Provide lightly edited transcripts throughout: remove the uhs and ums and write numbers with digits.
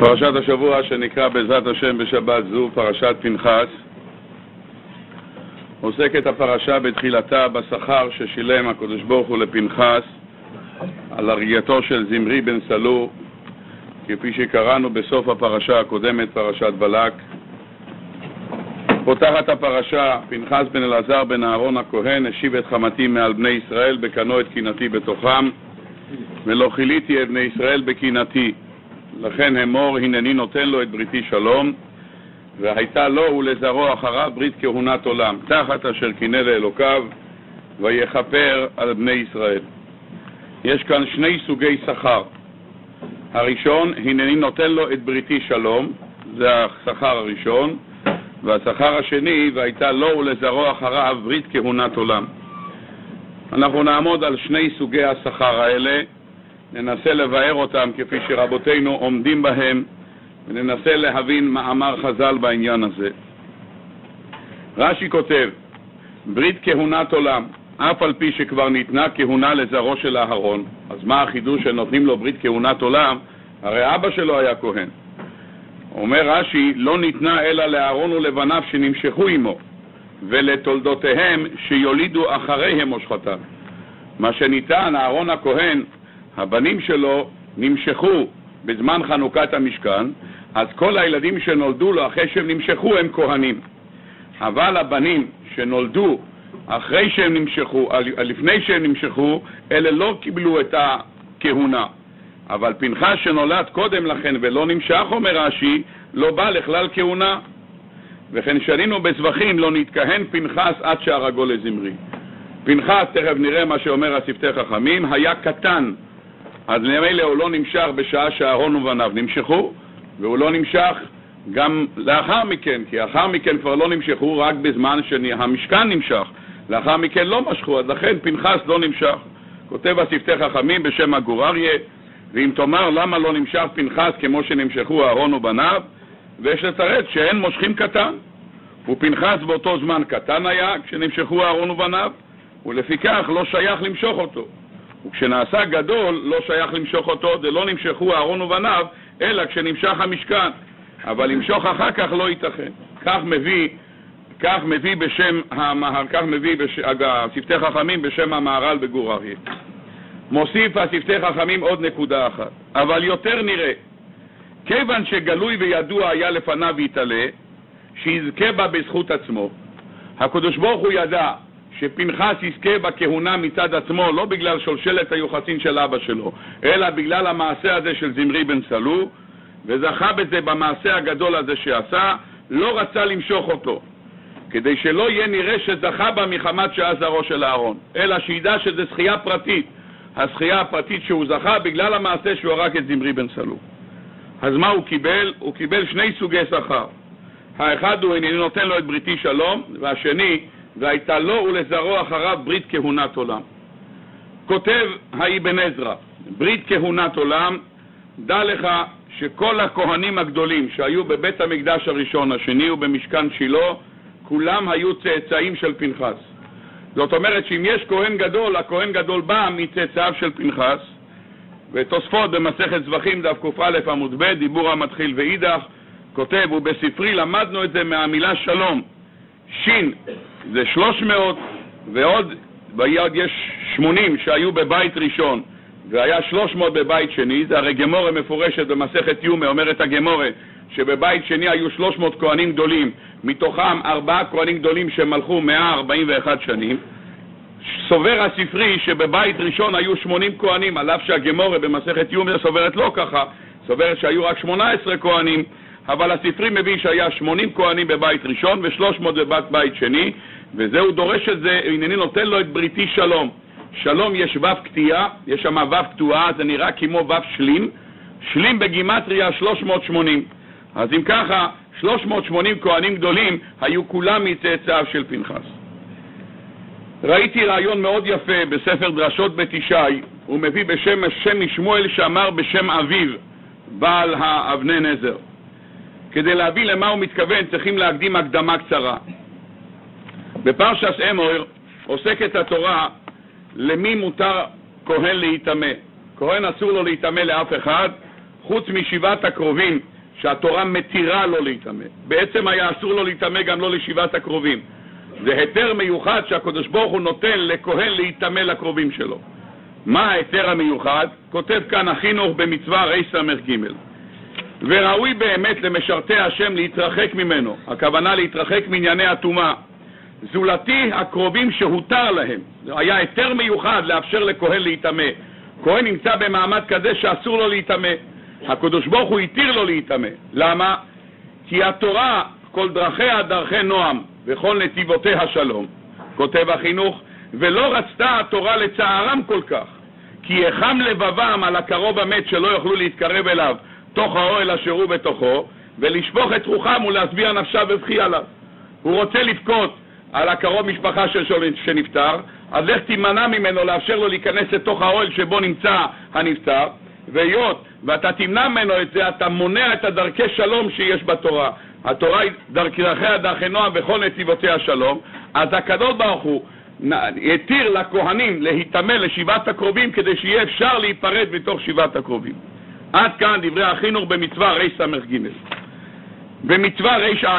פרשת השבוע שנקרא בעזרת השם בשבת זו, פרשת פנחס, עוסקת הפרשה בתחילתה בשכר ששילם הקדוש ברוך הוא לפנחס על הריגתו של זמרי בן סלו, כפי שקראנו בסוף הפרשה הקודמת, פרשת בלק. פותחת הפרשה: פנחס בן אלעזר בן אהרון הכהן השיב את חמתי מעל בני ישראל, בקנו את קינתי בתוכם, ולא חיליתי את בני ישראל בקינתי. לכן אמור, הנני נותן לו את בריתי שלום, והייתה לו ולזרעו אחריו ברית כהונת עולם, תחת אשר קינא לאלוקיו, ויכפר על בני ישראל. יש כאן שני סוגי שכר. הראשון, הנני נותן לו את בריתי שלום, זה השכר הראשון, והשכר השני, והייתה לו ולזרעו אחריו ברית כהונת עולם. אנחנו נעמוד על שני סוגי השכר האלה, ננסה לבאר אותם כפי שרבותינו עומדים בהם, וננסה להבין מה אמר חז"ל בעניין הזה. רש"י כותב: ברית כהונת עולם, אף על פי שכבר ניתנה כהונה לזרעו של אהרון. אז מה החידוש שנותנים לו ברית כהונת עולם? הרי אבא שלו היה כהן. אומר רש"י: לא ניתנה אלא לאהרון ולבניו שנמשכו עמו, ולתולדותיהם שיולידו אחריהם מושכתם. מה שניתן, אהרון הכהן, הבנים שלו נמשכו בזמן חנוכת המשכן, אז כל הילדים שנולדו לו אחרי שהם נמשכו הם כהנים. אבל הבנים שנולדו אחרי שהם נמשכו, לפני שהם נמשכו, אלה לא קיבלו את הכהונה. אבל פנחס שנולד קודם לכן ולא נמשך, אומר רש"י, לא בא לכלל כהונה. וכן שנינו בזבחים, לא נתכהן פנחס עד שהרגו לזמרי. פנחס, תכף נראה מה שאומר השפתי חכמים, היה קטן, אז למילא הוא לא נמשך בשעה שאהרון ובניו נמשכו, והוא לא נמשך גם לאחר מכן, כי לאחר מכן כבר לא נמשכו, רק בזמן שהמשכן נמשך. לאחר מכן לא משכו, אז לכן פנחס לא נמשך. כותב השפתי חכמים בשם הגור אריה: ואם תאמר למה לא נמשך פנחס כמו שנמשכו אהרון ובניו, ויש לתרץ שאין מושכים קטן, ופנחס באותו זמן קטן היה כשנמשכו אהרון ובניו, ולפיכך לא שייך למשוך אותו. וכשנעשה גדול לא שייך למשוך אותו, דלא נמשכו אהרון ובניו אלא כשנמשך המשכן, אבל למשוך אחר כך לא ייתכן. כך מביא בשם השפתי חכמים בשם המהר"ל בגור אריה. מוסיף השפתי חכמים עוד נקודה אחת: אבל יותר נראה, כיוון שגלוי וידוע היה לפניו ויתעלה, שיזכה בה בזכות עצמו. הקדוש ברוך הוא ידע שפנחס יזכה בכהונה מצד עצמו, לא בגלל שושלת היוחסין של אבא שלו, אלא בגלל המעשה הזה של זמרי בן סלו, וזכה בזה במעשה הגדול הזה שעשה, לא רצה למשוך אותו, כדי שלא יהיה נראה שזכה בה מחמת שהיה זרעו של אהרון, אלא שידע שזה זכייה פרטית, הזכייה הפרטית שהוא זכה בגלל המעשה שהוא הרג את זמרי בן סלו. אז מה הוא קיבל? הוא קיבל שני סוגי שכר. האחד הוא הנני נותן לו את בריתי שלום, והשני, והייתה לו ולזרעו אחריו ברית כהונת עולם. כותב האבן עזרא: ברית כהונת עולם, דע לך שכל הכהנים הגדולים שהיו בבית המקדש הראשון, השני ובמשכן שילה, כולם היו צאצאים של פנחס. זאת אומרת שאם יש כהן גדול, הכהן גדול בא מצאצאיו של פנחס. ותוספות במסכת זבחים דף ק"א עמוד ב', דיבור המתחיל ואידך, כותב: ובספרי למדנו את זה מהמילה שלום. שין זה 300, ועוד יש 80 שהיו בבית ראשון, והיה 300 בבית שני. זה הרי גמורה מפורשת במסכת יומא, אומרת הגמורה שבבית שני היו 300 כהנים גדולים, מתוכם 4 כהנים גדולים שמלכו 141 שנים. סובר הספרי שבבית ראשון היו 80 כהנים, על אף שהגמורה במסכת יומא סוברת לא ככה, סוברת שהיו רק 18 כהנים, אבל הספרי מביא שהיה 80 כהנים בבית ראשון ו300 בבית שני, וזהו דורש את זה, הנני נותן לו את בריתי שלום. שלום יש ו' קטיעה, יש שם ו' קטועה, זה נראה כמו ו' שלים, שלים בגימטריה 380. אז אם ככה, 380 כהנים גדולים היו כולם מצאצאיו של פנחס. ראיתי רעיון מאוד יפה בספר דרשות בית ישי, הוא מביא בשם משמואל שאמר בשם אביו, בעל האבני נזר. כדי להבין למה הוא מתכוון צריכים להקדים הקדמה קצרה. בפרשת אמור עוסקת התורה למי מותר כהן להיטמא. כהן אסור לו להיטמא לאף אחד, חוץ משבעת הקרובים שהתורה מתירה לו להתאמה. בעצם היה אסור לו להתאמה גם לא לשבעת הקרובים. זה היתר מיוחד שהקדוש ברוך הוא נותן לכהן להתאמה לקרובים שלו. מה ההיתר המיוחד? כותב כאן החינוך במצווה רס"ג. וראוי באמת למשרתי השם להתרחק ממנו, הכוונה להתרחק מענייני הטומאה, זולתי הקרובים שהותר להם. היה היתר מיוחד לאפשר לכהן להתאמה. כהן נמצא במעמד כזה שאסור לו להתאמה. הקדוש ברוך הוא התיר לו להתאמה. למה? כי התורה כל דרכיה דרכי נועם וכל נתיבותיה שלום. כותב החינוך, ולא רצתה התורה לצערם כל כך, כי יחם לבבם על הקרוב המת שלא יוכלו להתקרב אליו תוך האוהל אשר הוא בתוכו, ולשפוך את רוחם ולהשביע נפשה בבכי עליו. הוא רוצה לבכות על הקרוב משפחה שנפטר, אז איך תימנע ממנו לאפשר לו להיכנס לתוך האוהל שבו נמצא הנפטר, והיות ואתה תמנע ממנו את זה, אתה מונע את הדרכי שלום שיש בתורה. התורה היא דרכיה דרכי נועם וכל נתיבותיה שלום. אז הקדוש ברוך הוא התיר לכהנים להתאמה לשבעת הקרובים כדי שיהיה אפשר להיפרד מתוך שבעת הקרובים. עד כאן דברי החינוך במצווה רס"ג. במצווה ר"ע,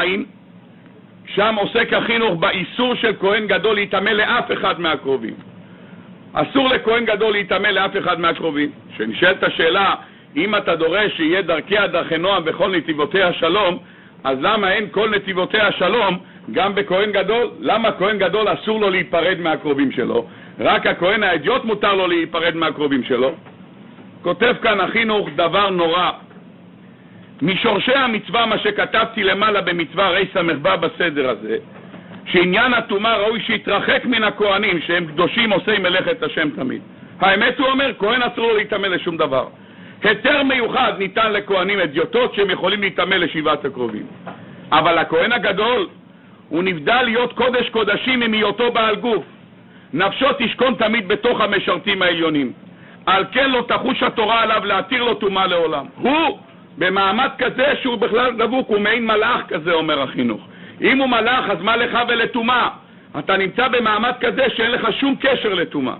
שם עוסק החינוך באיסור של כהן גדול להתאמה לאף אחד מהקרובים. אסור לכהן גדול להתאמה לאף אחד מהקרובים. שנשאלת השאלה, אם אתה דורש שיהיה דרכיה דרכי נועם וכל נתיבותיה שלום, אז למה אין כל נתיבותיה שלום גם בכהן גדול? למה כהן גדול אסור לו להיפרד מהקרובים שלו? רק הכהן האדיוט מותר לו להיפרד מהקרובים שלו? כותב כאן החינוך דבר נורא. משורשי המצווה, מה שכתבתי למעלה במצווה רס"ב בסדר הזה, שעניין הטומאה ראוי שיתרחק מן הכהנים שהם קדושים עושי מלאכת השם תמיד. האמת הוא אומר, כהן אסור לו להתאמה לשום דבר. היתר מיוחד ניתן לכהנים אדיוטות שהם יכולים להתאמה לשבעת הקרובים. אבל הכהן הגדול הוא נבדל להיות קודש קודשים עם היותו בעל גוף. נפשו תשכון תמיד בתוך המשרתים העליונים. על כן לא תחוש התורה עליו להתיר לו טומאה לעולם. הוא במעמד כזה שהוא בכלל דבוק, הוא מעין מלאך כזה, אומר החינוך. אם הוא מלאך, אז מה לך ולטומאה? אתה נמצא במעמד כזה שאין לך שום קשר לטומאה.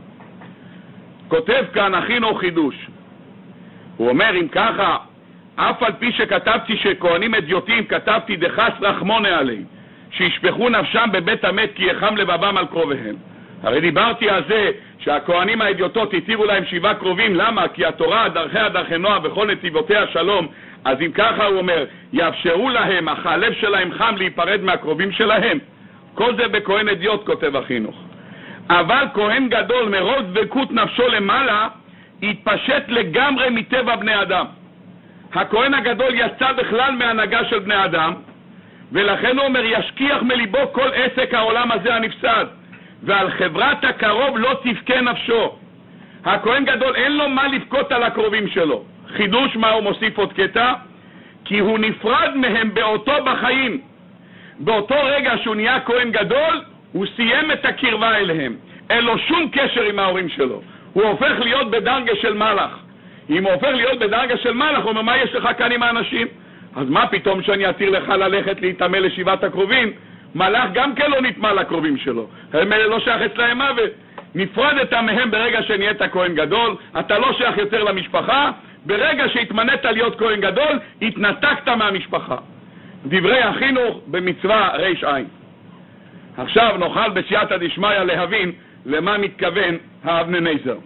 כותב כאן החינוך חידוש. הוא אומר, אם ככה, אף על פי שכתבתי שכהנים אדיוטים, כתבתי דחס רחמונה עליהם, שישפכו נפשם בבית המת כי יחם לבבם על קרוביהם. הרי דיברתי על זה שהכהנים האדיוטות התירו להם 7 קרובים. למה? כי התורה דרכיה דרכי נועם וכל נתיבותיה שלום. אז אם ככה הוא אומר, יאפשרו להם, אך הלב שלהם חם להיפרד מהקרובים שלהם. כל זה בכהן אדיוט, כותב החינוך. אבל כהן גדול מרוב דבקות נפשו למעלה, התפשט לגמרי מטבע בני אדם. הכהן הגדול יצא בכלל מהנהגה של בני אדם, ולכן הוא אומר, ישכיח מליבו כל עסק העולם הזה הנפסד, ועל חברת הקרוב לא תבכה נפשו. הכהן גדול אין לו מה לבכות על הקרובים שלו. חידוש, מה הוא מוסיף עוד קטע? כי הוא נפרד מהם באותו בחיים. באותו רגע שהוא נהיה כהן גדול, הוא סיים את הקרבה אליהם. אין לו שום קשר עם ההורים שלו. הוא הופך להיות בדרגה של מלאך. אם הוא הופך להיות בדרגה של מלאך, הוא אומר, מה יש לך כאן עם האנשים? אז מה פתאום שאני אתיר לך ללכת להתאמה לשבעת הקרובים? מלאך גם כן לא נטמא לקרובים שלו. הם לא שייך אצלהם מוות. נפרדת מהם ברגע שנהיית כהן גדול, אתה לא שייך יותר למשפחה, ברגע שהתמנית להיות כהן גדול, התנתקת מהמשפחה. דברי החינוך במצווה ר"ע. עכשיו נוכל בסייעתא דשמיא להבין למה מתכוון האבנניזר.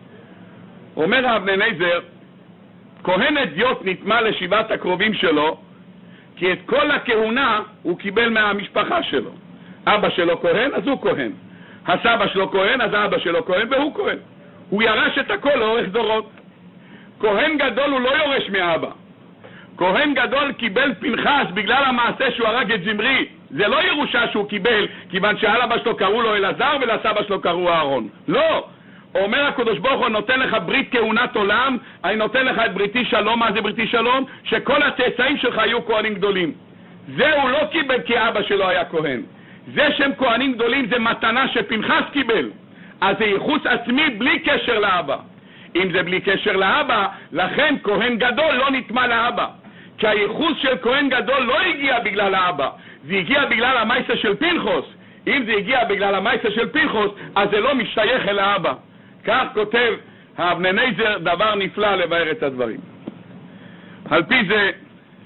אומר האבנניזר, כהן אדיוט נטמא לשבעת הקרובים שלו, כי את כל הכהונה הוא קיבל מהמשפחה שלו. אבא שלו כהן, אז הוא כהן. הסבא שלו כהן, אז האבא שלו כהן, והוא כהן. הוא ירש את הכל לאורך דורות. כהן גדול הוא לא יורש מאבא. כהן גדול קיבל פנחס בגלל המעשה שהוא הרג את זמרי. זה לא ירושה שהוא קיבל, כיוון שעל אבא שלו קראו לו אלעזר ולסבא שלו קראו אהרון. לא. אומר הקדוש ברוך הוא, נותן לך ברית כהונת עולם, אני נותן לך את בריתי שלום. מה זה בריתי שלום? שכל הצאצאים שלך יהיו כהנים גדולים. זה הוא לא קיבל כי אבא שלו היה כהן. זה שהם כהנים גדולים זה מתנה שפנחס קיבל. אז זה ייחוס עצמי בלי קשר לאבא. אם זה בלי קשר לאבא, לכן כהן גדול לא נטמא לאבא. כי הייחוס של כהן גדול לא הגיע בגלל האבא, זה הגיע בגלל המייסה של פנחס. אם זה הגיע בגלל המייסה של פנחס, אז זה לא משתייך אל האבא. כך כותב האבנניזר, דבר נפלא לבאר את הדברים. על פי זה,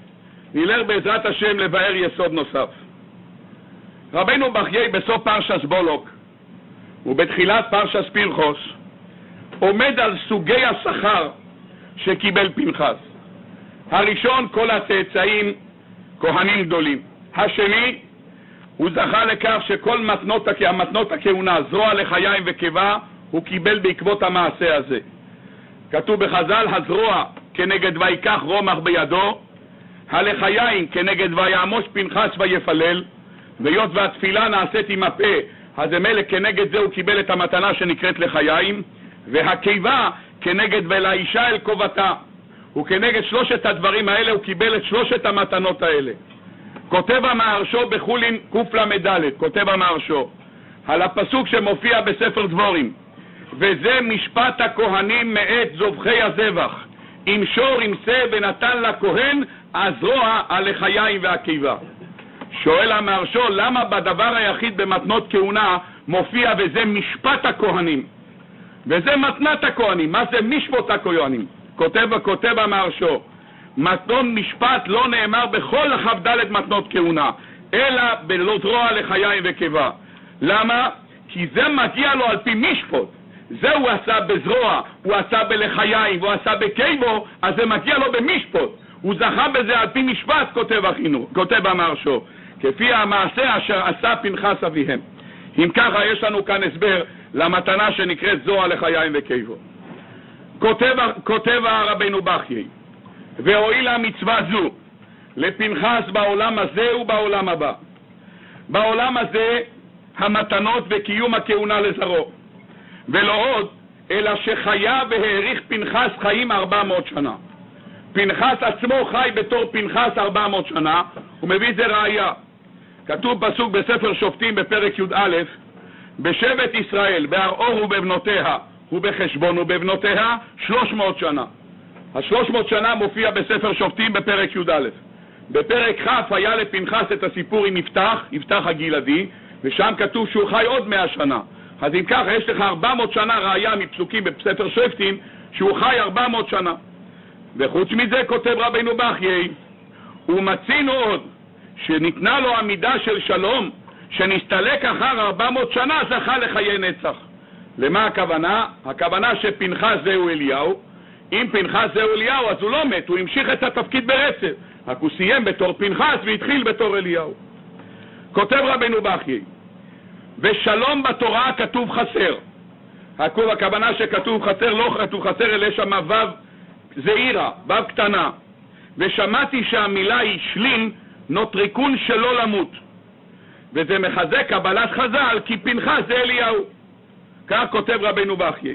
נלך בעזרת השם לבאר יסוד נוסף. רבינו בחיי בסוף פרשס בולוק ובתחילת פרשס פנחס עומד על סוגי השכר שקיבל פנחס. הראשון, כל הצאצאים כהנים גדולים. השני, הוא זכה לכך שכל מתנות הכהונה, זרוע לחיים וקיבה, הוא קיבל בעקבות המעשה הזה. כתוב בחז"ל, הזרוע כנגד ויקח רומח בידו, הלחיים כנגד ויעמוש פנחס ויפלל, והיות והתפילה נעשית עם הפה, אז המלך כנגד זה הוא קיבל את המתנה שנקראת לחיים, והקיבה כנגד ולאישה אל כובתה. וכנגד שלושת הדברים האלה הוא קיבל את שלושת המתנות האלה. כותב המהרש"א בחולין קל"ד, כותב המהרש"א על הפסוק שמופיע בספר דבורים, וזה משפט הכהנים מאת זובחי הזבח, עם שור עם שא ונתן לכהן הזרוע הלחיים והקיבה. שואל המהרש"א, למה בדבר היחיד במתנות כהונה מופיע וזה משפט הכהנים וזה מתנת הכהנים? מה זה משפט הכהנים? כותב המהרש"א, מתנות משפט לא נאמר בכל כ"ד מתנות כהונה, אלא בזרוע לחיים וקיבה. למה? כי זה מגיע לו על פי משפט. זה הוא עשה בזרוע, הוא עשה בלחיים, הוא עשה בקיבו, אז זה מגיע לו במשפט. הוא זכה בזה על פי משפט, כותב המהרש"א, כפי המעשה אשר עשה פנחס אביהם. אם ככה יש לנו כאן הסבר למתנה שנקראת זרוע לחיים וקיבו. כותב רבינו בחיי, והועילה מצווה זו לפנחס בעולם הזה ובעולם הבא. בעולם הזה המתנות וקיום הכהונה לזרעו, ולא עוד, אלא שחיה והאריך פנחס חיים 400 שנה. פנחס עצמו חי בתור פנחס 400 שנה, הוא מביא זה ראיה. כתוב פסוק בספר שופטים בפרק י"א, בשבט ישראל, בארעור ובבנותיה, ובחשבון ובבנותיה 300 שנה. ה-300 שנה מופיע בספר שופטים בפרק י"א. בפרק כ' היה לפנחס את הסיפור עם יפתח הגלעדי, ושם כתוב שהוא חי עוד 100 שנה. אז אם ככה יש לך 400 שנה ראיה מפסוקים בספר שופטים שהוא חי 400 שנה. וחוץ מזה כותב רבינו בחיי, ומצינו עוד שניתנה לו המידה של שלום, שנסתלק אחר 400 שנה זכה לחיי נצח. למה הכוונה? הכוונה שפנחס זהו אליהו. אם פנחס זהו אליהו אז הוא לא מת, הוא המשיך את התפקיד ברצף, רק הוא סיים בתור פנחס והתחיל בתור אליהו. כותב רבינו בחיי, ושלום בתורה כתוב חסר. הכוונה שכתוב חסר, לא כתוב חסר, אלא שם וו זעירה, וו קטנה. ושמעתי שהמילה היא שלים, נוטריקון שלא למות. וזה מחזק קבלת חז"ל, כי פנחס זה אליהו. כך כותב רבינו בחיי.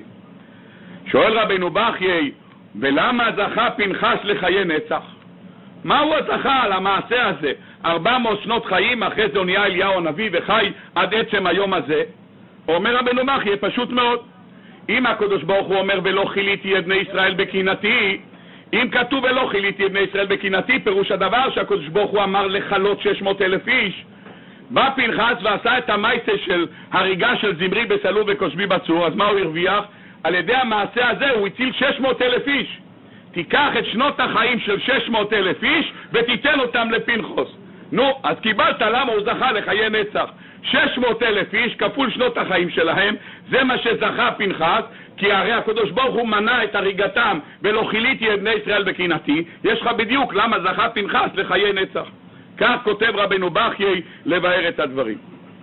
שואל רבינו בחיי, ולמה זכה פנחס לחיי נצח? מהו הזכה על המעשה הזה? 400 שנות חיים, אחרי זה נהיה אליהו הנביא וחי עד עצם היום הזה. אומר רבינו בחיי, פשוט מאוד. אם הקדוש ברוך הוא אומר ולא חיליתי את בני ישראל בקנאתי, אם כתוב ולא חיליתי את בני ישראל בקנאתי, פירוש הדבר שהקדוש ברוך הוא אמר לחלות 600,000 איש. בא פנחס ועשה את המעשה של הריגה של זמרי בסלו וקושבי בצור, אז מה הוא הרוויח? על ידי המעשה הזה הוא הציל 600,000 איש. תיקח את שנות החיים של 600,000 איש ותיתן אותם לפנחס. נו, אז קיבלת למה הוא זכה לחיי נצח. 600,000 איש כפול שנות החיים שלהם, זה מה שזכה פנחס, כי הרי הקדוש ברוך הוא מנע את הריגתם ולא חיליתי את בני ישראל בקנאתי. יש לך בדיוק למה זכה פנחס לחיי נצח. כך כותב רבינו בחיי לבאר את הדברים.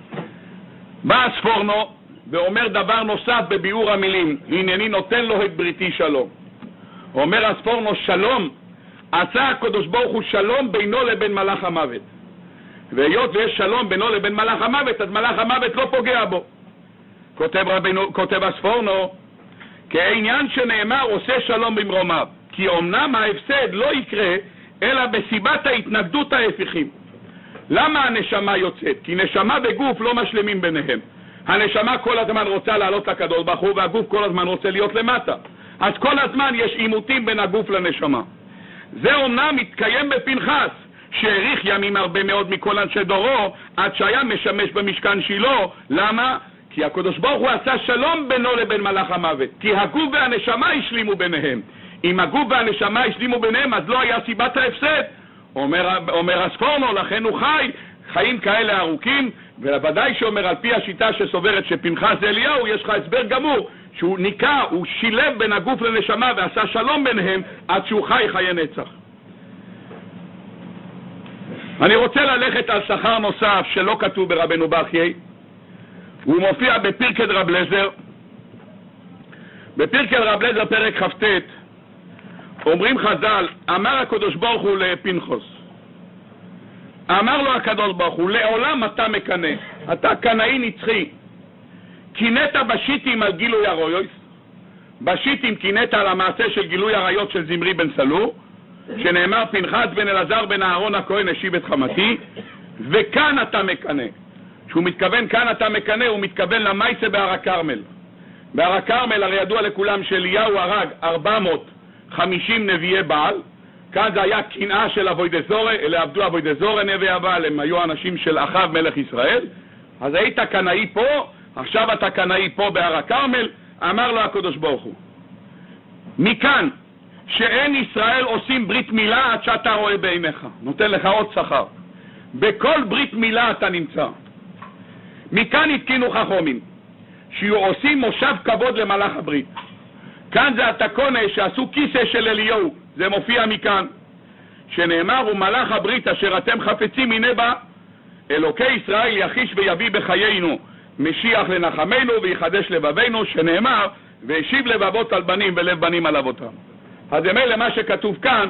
בא הספורנו ואומר דבר נוסף בביאור המילים, הנני נותן לו את בריתי שלום. אומר הספורנו, שלום עשה הקדוש ברוך הוא שלום בינו לבין מלאך המוות, והיות ויש שלום בינו לבין מלאך המוות, אז מלאך המוות לא פוגע בו. כותב הספורנו, כעניין שנאמר עושה שלום במרומיו, כי אומנם ההפסד לא יקרה אלא בסיבת ההתנגדות ההפכים. למה הנשמה יוצאת? כי נשמה וגוף לא משלמים ביניהם. הנשמה כל הזמן רוצה לעלות לקדוש ברוך הוא, והגוף כל הזמן רוצה להיות למטה. אז כל הזמן יש עימותים בין הגוף לנשמה. זה אומנם מתקיים בפנחס, שהאריך ימים הרבה מאוד מכל אנשי דורו, עד שהיה משמש במשכן שילה. למה? כי הקדוש ברוך הוא עשה שלום בינו לבין מלאך המוות, כי הגוף והנשמה השלימו ביניהם. אם הגוף והנשמה השלימו ביניהם, אז לא היה סיבת ההפסד. אומר הספורנו, לכן הוא חי, חיים כאלה ארוכים, ובוודאי שאומר על פי השיטה שסוברת שפנחס זה אליהו, יש לך הסבר גמור, שהוא ניקה, הוא שילב בין הגוף לנשמה ועשה שלום ביניהם עד שהוא חי חיי נצח. אני רוצה ללכת על שכר נוסף שלא כתוב ברבנו בחיי, הוא מופיע בפרקי רב לזר, בפרקי רב לזר פרק כ"ט, אומרים חז"ל, אמר הקדוש ברוך הוא לפנחס, אמר לו הקדוש ברוך הוא, לעולם אתה מקנא, אתה קנאי נצחי, קינאת בשיטים על גילוי עריות, בשיטים קינאת על המעשה של גילוי עריות של זמרי בן סלור, שנאמר פנחס בן אלעזר בן אהרון הכהן השיב את חמתי, וכאן אתה מקנא. שהוא מתכוון כאן אתה מקנא, הוא מתכוון למעשה בהר הכרמל. בהר הכרמל הרי ידוע לכולם שאליהו הרג 450 נביאי בעל, כאן זה היה קנאה של אבוידי זורה, אלה עבדו אבוידי זורה נביאי הבעל, הם היו אנשים של אחאב מלך ישראל, אז היית קנאי פה, עכשיו אתה קנאי פה בהר הכרמל, אמר לו הקדוש ברוך הוא, מכאן שאין ישראל עושים ברית מילה עד שאתה רואה בעיניך, נותן לך עוד שכר, בכל ברית מילה אתה נמצא. מכאן התקינו חכמים שיהיו עושים מושב כבוד למלאך הברית, כאן זה התקונה שעשו כיסא של אליהו, זה מופיע מכאן, שנאמר ומלאך הברית אשר אתם חפצים הנה בה, אלוקי ישראל יחיש ויביא בחיינו משיח לנחמנו ויחדש לבבינו, שנאמר והשיב לבבות על בנים ולב בנים על אבותם. אז זה מילא מה שכתוב כאן,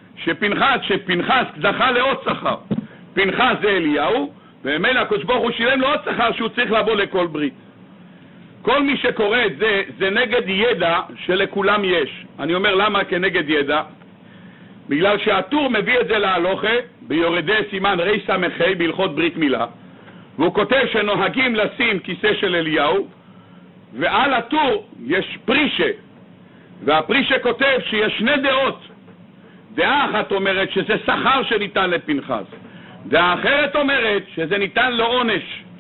שפנחס זכה לעוד שכר, פנחס זה אליהו, ומילא הקדוש ברוך הוא שילם לו עוד שכר שהוא צריך לבוא לכל ברית. כל מי שקורא את זה, זה נגד ידע שלכולם יש. אני אומר למה כנגד ידע? בגלל שהטור מביא את זה להלוכה ביורדי סימן רי סמכי בהלכות ברית מילה, והוא כותב שנוהגים לשים כיסא של אליהו, ועל הטור יש פרישה, והפרישה כותב שיש שני דעות. דעה אחת אומרת שזה שכר שניתן לפנחס, דעה אחרת אומרת שזה ניתן לעונש,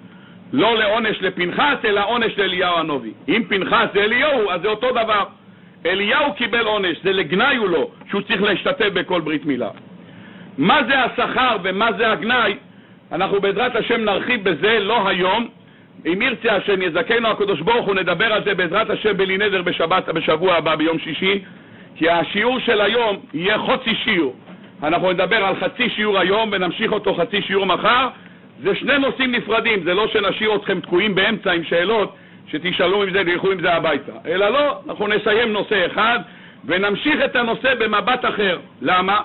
לא לעונש לפנחס אלא עונש לאליהו הנביא. אם פנחס זה אליהו אז זה אותו דבר, אליהו קיבל עונש, זה לגנאי הוא לו שהוא צריך להשתתף בכל ברית מילה. מה זה השכר ומה זה הגנאי, אנחנו בעזרת השם נרחיב בזה, לא היום, אם ירצה השם יזכנו הקדוש ברוך הוא נדבר על זה בעזרת השם בלי נדר בשבוע הבא ביום שישי, כי השיעור של היום יהיה חצי שיעור, אנחנו נדבר על חצי שיעור היום ונמשיך אותו חצי שיעור מחר. זה שני נושאים נפרדים, זה לא שנשאיר אתכם תקועים באמצע עם שאלות שתשאלו עם זה וילכו עם זה הביתה, אלא לא, אנחנו נסיים נושא אחד ונמשיך את הנושא במבט אחר. למה?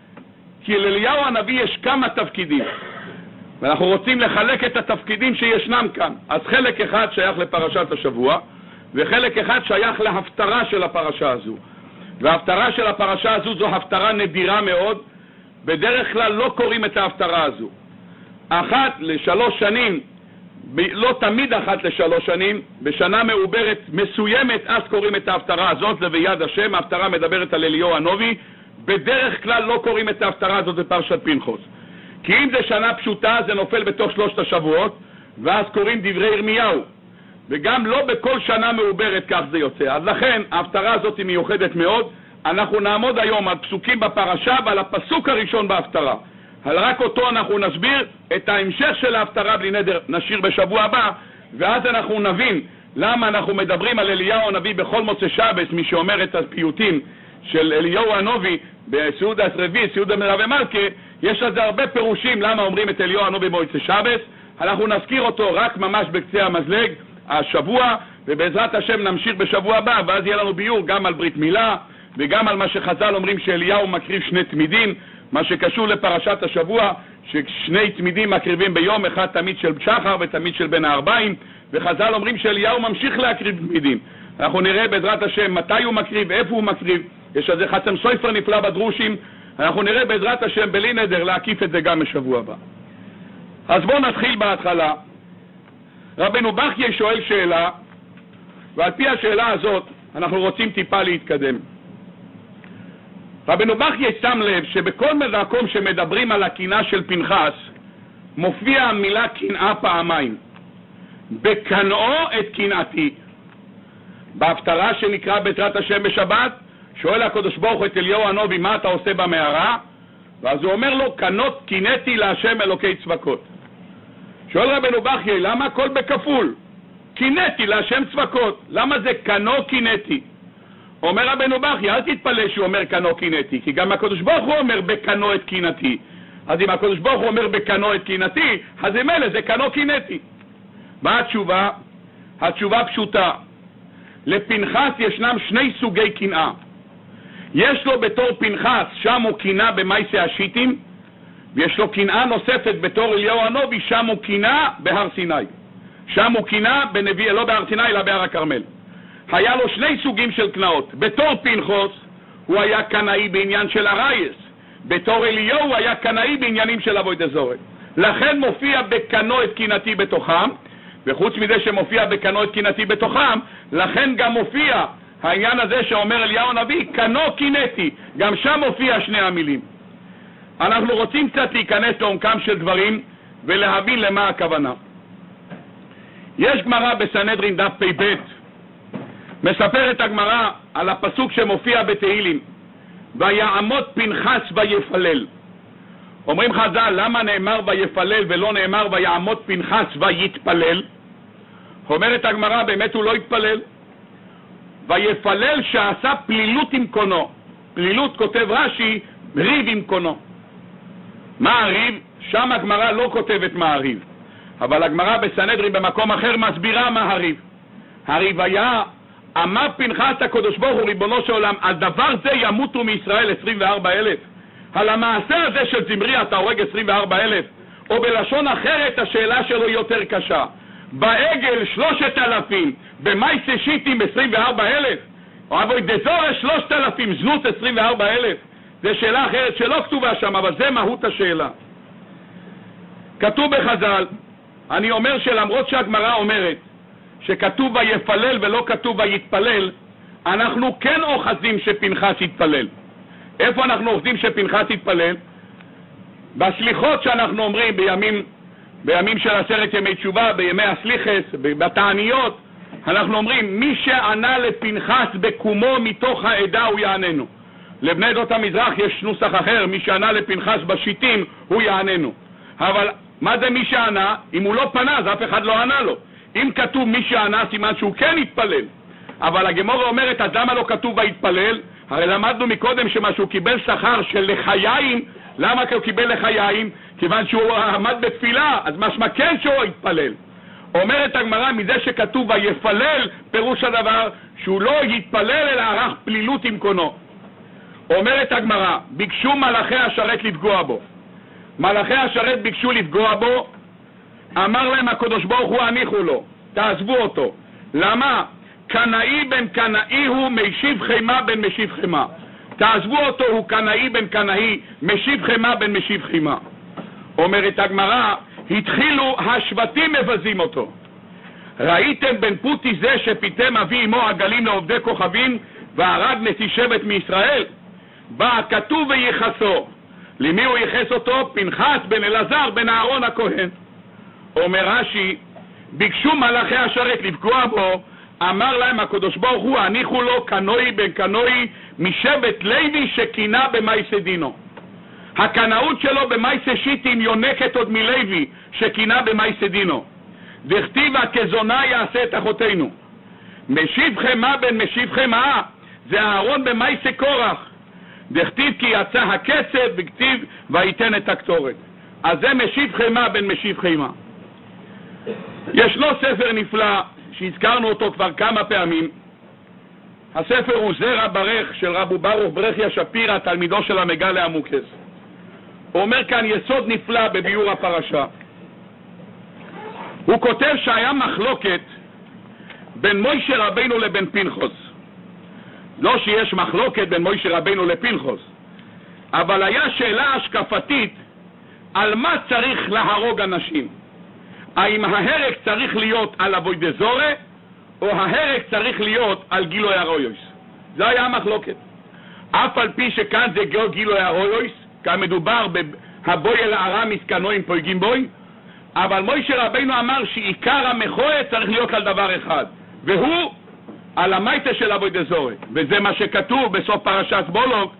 כי לאליהו הנביא יש כמה תפקידים ואנחנו רוצים לחלק את התפקידים שישנם כאן. אז חלק אחד שייך לפרשת השבוע וחלק אחד שייך להפטרה של הפרשה הזו, וההפטרה של הפרשה הזו זו הפטרה נדירה מאוד, בדרך כלל לא קוראים את ההפטרה הזו. אחת לשלוש שנים, לא תמיד אחת לשלוש שנים, בשנה מעוברת מסוימת, אז קוראים את ההפטרה הזאת, זה ביד השם, ההפטרה מדברת על אליהו הנביא, בדרך כלל לא קוראים את ההפטרה הזאת בפרשת פנחס. כי אם זה שנה פשוטה, זה נופל בתוך 3 השבועות, ואז קוראים דברי ירמיהו. וגם לא בכל שנה מעוברת כך זה יוצא. אז לכן, ההפטרה הזאת היא מיוחדת מאוד. אנחנו נעמוד היום על פסוקים בפרשה ועל הפסוק הראשון בהפטרה. על רק אותו אנחנו נסביר, את ההמשך של ההפטרה בלי נדר נשאיר בשבוע הבא, ואז אנחנו נבין למה אנחנו מדברים על אליהו הנביא בכל מוצאי שבת, מי שאומר את הפיוטים של אליהו הנביא בסעודה רביעי, סעודה מרבי מלכה, יש לזה הרבה פירושים למה אומרים את אליהו הנביא במוצאי שבת. אנחנו נזכיר אותו רק ממש בקצה המזלג השבוע, ובעזרת השם נמשיך בשבוע הבא, ואז יהיה לנו ביור גם על ברית מילה וגם על מה שחז"ל אומרים שאליהו מקריב 2 תמידים, מה שקשור לפרשת השבוע, ששני תמידים מקריבים ביום, אחד תמיד של שחר ותמיד של בין הערביים, וחז"ל אומרים שאליהו ממשיך להקריב תמידים. אנחנו נראה בעזרת השם מתי הוא מקריב, איפה הוא מקריב, יש על זה חתם סופר נפלא בדרושים, אנחנו נראה בעזרת השם בלי נדר להקיף את זה גם בשבוע הבא. אז בואו נתחיל בהתחלה. רבנו בחיי שואל שאלה, ועל פי השאלה הזאת אנחנו רוצים טיפה להתקדם. רבנו בחיי שם לב שבכל מקום שמדברים על הקנאה של פנחס, מופיע המילה קנאה פעמיים. בקנאו את קנאתי. בהפטרה שנקרא בעזרת השם בשבת, שואל הקדוש ברוך הוא את אליהו הנביא, מה אתה עושה במערה? ואז הוא אומר לו, קנות קינאתי להשם אלוקי צבקות. שואל רבנו בכייה, למה הכל בכפול? קינאתי להשם צבקות, למה זה קנו קינאתי? אומר רבנו בכייה, אל תתפלא שהוא אומר קנו קינאתי, כי גם הקדוש ברוך הוא אומר בקנו את קינאתי. אז אם הקדוש ברוך הוא אומר בקנו את קינאתי, אז אם אלה זה קנו קינאתי. מה התשובה? התשובה פשוטה. לפנחס ישנם שני סוגי קנאה. יש לו בתור פנחס, שם הוא קנאה במעשה השיטים, ויש לו קנאה נוספת בתור אליהו הנביא, שם הוא קנאה בהר סיני. שם הוא קנאה בנביא, לא בהר סיני אלא בהר הכרמל. היה לו שני סוגים של קנאות. בתור פנחס הוא היה קנאי בעניין של הרייס, בתור אליהו הוא היה קנאי בעניינים של עבודת זרה. לכן מופיע בקנו את קנאתי בתוכם, וחוץ מזה שמופיע בקנו את קנאתי בתוכם, לכן גם מופיע העניין הזה שאומר אליהו הנביא, קנו קינאתי, גם שם מופיע שני המילים. אנחנו רוצים קצת להיכנס לעומקם של דברים ולהבין למה הכוונה. יש גמרא בסנהדרין דף פ"ב, מספרת הגמרא על הפסוק שמופיע בתהילים, ויעמוד פנחס ויפלל. אומרים חז"ל, למה נאמר ויפלל ולא נאמר ויעמוד פנחס ויתפלל? אומרת הגמרא, באמת הוא לא התפלל. ויפלל שעשה פלילות עם קונו. פלילות, כותב רש"י, ריב עם קונו. מה הריב? שם הגמרא לא כותבת מה הריב, אבל הגמרא בסנהדרין במקום אחר מסבירה מה הריב. הריב היה, אמר פנחס הקדוש ברוך הוא ריבונו של עולם, על דבר זה ימותו מישראל 24,000. על המעשה הזה של זמרי אתה הורג 24,000. או בלשון אחרת השאלה שלו יותר קשה, בעגל 3,000, במעשה שיטים 24,000, או עבודת זרה 3,000, זנות 24,000. זו שאלה אחרת שלא כתובה שם, אבל זה מהות השאלה. כתוב בחז"ל, אני אומר שלמרות שהגמרא אומרת שכתוב ויפלל ולא כתוב ויתפלל, אנחנו כן אוחזים שפנחס יתפלל. איפה אנחנו אוחזים שפנחס יתפלל? בסליחות שאנחנו אומרים בימים של 10 ימי תשובה, בימי הסליחס, בתעניות, אנחנו אומרים, מי שענה לפנחס בקומו מתוך העדה הוא יעננו. לבני עדות המזרח יש נוסח אחר, מי שענה לפנחס בשיטים הוא יעננו. אבל מה זה מי שענה? אם הוא לא פנה אז אף אחד לא ענה לו. אם כתוב מי שענה סימן שהוא כן יתפלל. אבל הגמרא אומרת, אז למה לא כתוב ויתפלל? הרי למדנו מקודם שמה שהוא קיבל שכר של לחיים. למה הוא קיבל לחיים? כיוון שהוא עמד בתפילה, אז משמע כן שהוא יתפלל. אומרת הגמרא, מזה שכתוב ויפלל, פירוש הדבר שהוא לא יתפלל אלא ערך פלילות עם קונו. אומרת הגמרא, ביקשו מלאכי השרת לפגוע בו. מלאכי השרת ביקשו לפגוע בו, אמר להם הקדוש ברוך הוא, הניחו לו, תעזבו אותו. למה? קנאי בן קנאי הוא, משיב חמה בן משיב חמה. תעזבו אותו, הוא קנאי בן קנאי, משיב חמה בן משיב חמה. אומרת הגמרא, התחילו השבטים מבזים אותו. ראיתם בן פוטי זה שפיתם אבי אמו הגלים לעובדי כוכבים והרג נשיא שבט מישראל? בא כתוב ויחסו. למי הוא יחס אותו? פנחס בן אלעזר בן אהרון הכהן. אומר רש"י, ביקשו מלאכי השרת לפגוע בו, אמר להם הקדוש ברוך הוא, הניחו לו קנוי בן קנוי משבט לוי שקינה במעשה דינו. הקנאות שלו במעשה שיטים יונקת עוד מלוי שקינה במעשה דינו. דכתיבה כזונה יעשה את אחותינו. משיב חמה בן משיב חמה זה אהרון במעשה קורח. דכתיב כי יצא הקצב וכתיב ויתן את הקטורת. אז זה משיב חמה בן משיב חמה. ישנו ספר נפלא שהזכרנו אותו כבר כמה פעמים. הספר הוא זרע ברך של רבו ברוך ברכיה שפירא, תלמידו של המגלה עמוקס. הוא אומר כאן יסוד נפלא בביאור הפרשה. הוא כותב שהיה מחלוקת בין מוישה רבינו לבין פנחס. לא שיש מחלוקת בין מוישה רבינו לפנחס, אבל היה שאלה השקפתית על מה צריך להרוג אנשים. האם ההרג צריך להיות על עבודת זרה, או ההרג צריך להיות על גילוי עריות? זה היה המחלוקת. אף על פי שכאן זה גילוי עריות, כאן מדובר בהבוי אל הארמיס קנועים פויגים בוי, אבל מוישה רבינו אמר שעיקר המחוה צריך להיות על דבר אחד, והוא על המייטה של עבודת זרה. וזה מה שכתוב בסוף פרשת בולוק,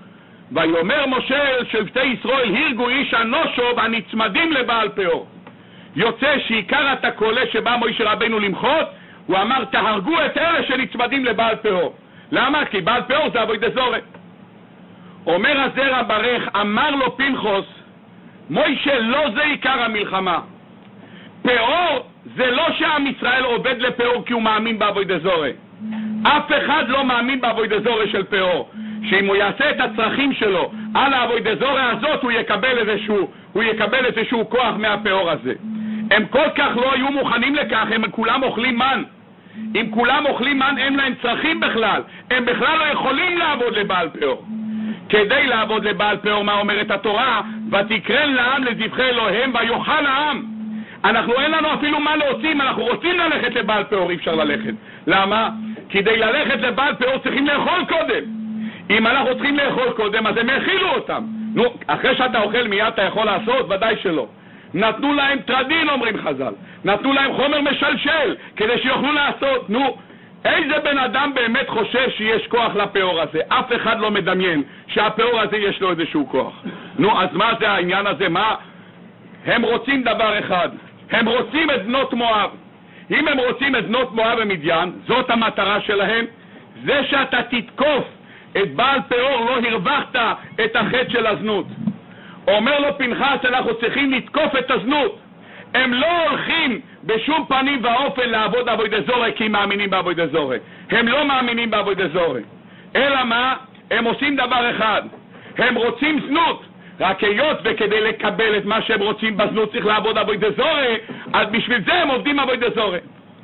ויאמר משה אל שבטי ישראל, הרגו איש אנושו והנצמדים לבעל פאור. יוצא שעיקר התקולה שבא משה רבנו למחות, הוא אמר תהרגו את אלה שנצמדים לבעל פאור. למה? כי בעל פאור זה עבודת זרה. אומר הזרע ברך, אמר לו פנחס, מוישה לא זה עיקר המלחמה. פאור זה לא שעם ישראל עובד לפאור כי הוא מאמין בעבודת זרה. אף אחד לא מאמין בעבודת זרה של פאור. שאם הוא יעשה את הצרכים שלו על העבודת זרה הזאת, הוא יקבל איזשהו כוח מהפאור הזה. הם כל כך לא היו מוכנים לכך, הם כולם אוכלים מן. אם כולם אוכלים מן, אין להם צרכים בכלל. הם בכלל לא יכולים לעבוד לבעל פאור. כדי לעבוד לבעל פאור, מה אומרת התורה? ותקרן לעם לזבחי אלוהים ויאכל העם. אין לנו אפילו מה להוציא, אם אנחנו רוצים ללכת לבעל פאור, אי אפשר ללכת. למה? כדי ללכת לבעל פאור צריכים לאכול קודם. אם אנחנו צריכים לאכול קודם, אז הם האכילו אותם. אחרי שאתה אוכל מיד אתה יכול לעשות? ודאי שלא. נתנו להם טרדין, אומרים חז"ל. נתנו להם חומר משלשל, כדי שיוכלו לעשות. איזה בן אדם באמת חושב שיש כוח לפאור הזה? אף אחד לא מדמיין שהפאור הזה יש לו איזשהו כוח. אז מה זה העניין הזה? מה? הם רוצים דבר אחד. הם רוצים את בנות מואב. אם הם רוצים את בנות מואב ומדיין, זאת המטרה שלהם. זה שאתה תתקוף את בעל פאור, לא הרווחת את החטא של הזנות. אומר לו פנחס, אנחנו צריכים לתקוף את הזנות. הם לא הולכים בשום פנים ואופן לעבוד עבודת זרה כי הם מאמינים בעבודת זרה. הם לא מאמינים בעבודת זרה. אלא מה? הם עושים דבר אחד. הם רוצים זנות. רק היות וכדי לקבל את מה שהם רוצים בזנות צריך לעבוד עבודת זרה, אז בשביל זה הם עובדים עבודת זרה.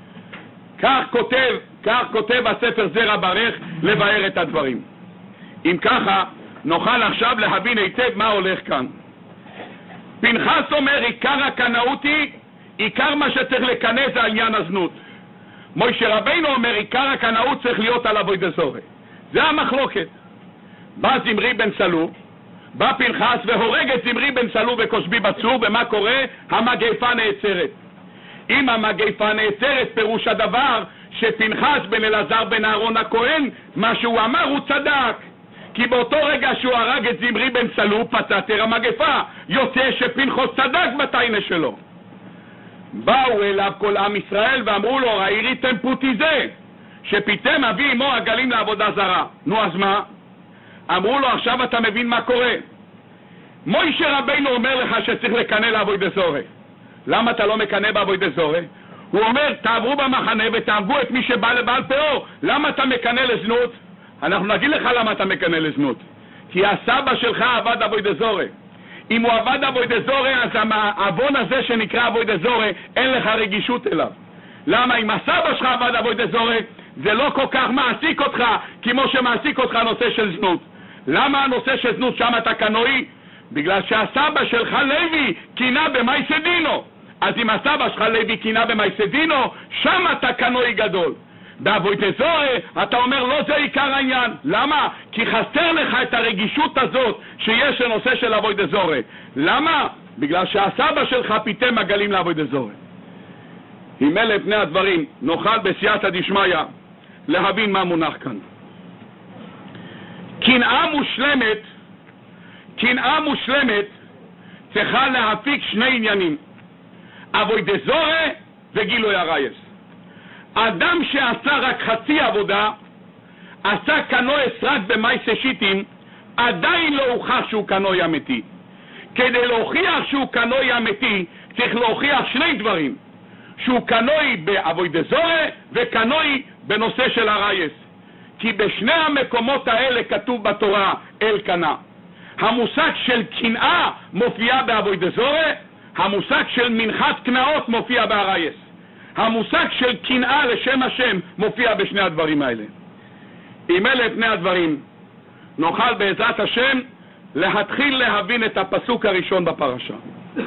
כך כותב הספר זרע ברך לבאר את הדברים. אם ככה, נוכל עכשיו להבין היטב מה הולך כאן. פנחס אומר, עיקר הקנאות היא, עיקר מה שצריך לקנא זה עניין הזנות. משה רבינו אומר, עיקר הקנאות צריך להיות על עבודת זרה. זה המחלוקת. בא זמרי בן סלו, בא פנחס והורג את זמרי בן סלו וקושבי בצור, ומה קורה? המגפה נעצרת. אם המגפה נעצרת, פירוש הדבר שפנחס בן אלעזר בן אהרון הכהן, מה שהוא אמר הוא צדק. כי באותו רגע שהוא הרג את זמרי בן סלו, פצעתר המגפה. יוצא שפנחס צדק בתיינה שלו. באו אליו כל עם ישראל ואמרו לו, ראיתם פוטי זה, שפיתם אבי אמו עגלים לעבודה זרה. אז מה? אמרו לו, עכשיו אתה מבין מה קורה. משה רבינו אומר לך שצריך לקנא לעבודת זרה. למה אתה לא מקנא בעבודת זרה? הוא אומר, תעברו במחנה ותעברו את מי שבא לבעל פאור. למה אתה מקנא לזנות? אנחנו נגיד לך למה אתה מקנא לזנות. כי הסבא שלך עבד עבודת זרה. אם הוא עבד עבודת זרה, אז העוון הזה שנקרא עבודת זרה, אין לך רגישות אליו. למה? אם הסבא שלך עבד עבודת זרה, זה לא כל כך מעסיק אותך, כמו שמעסיק אותך הנושא של זנות. למה הנושא של זנות שם אתה קנאי? בגלל שהסבא שלך לוי קינה במעשה דינו. אז אם הסבא שלך לוי קינה במעשה דינו, שם אתה קנאי גדול. בעבודת זרה אתה אומר לא זה עיקר העניין. למה? כי חסר לך את הרגישות הזאת שיש לנושא של עבודת זרה. למה? בגלל שהסבא שלך פיתם עגלים לעבודת זרה. עם אלה פני הדברים נוכל בסייעתא דשמיא להבין מה מונח כאן. קנאה מושלמת צריכה להפיק שני עניינים, עבודת זרה וגילוי עריות. אדם שעשה רק חצי עבודה, עשה קנאי רק במעשה שיטין, עדיין לא הוכח שהוא קנאי אמיתי. כדי להוכיח שהוא קנאי אמיתי צריך להוכיח שני דברים, שהוא קנאי בעבודת זרה וקנאי בנושא של עריות. כי בשני המקומות האלה כתוב בתורה אל קנא. המושג של קנאה מופיע בעבודת זרה, המושג של מנחת קנאות מופיע בעריות. המושג של קנאה לשם השם מופיע בשני הדברים האלה. עם אלה פני הדברים נוכל בעזרת השם להתחיל להבין את הפסוק הראשון בפרשה.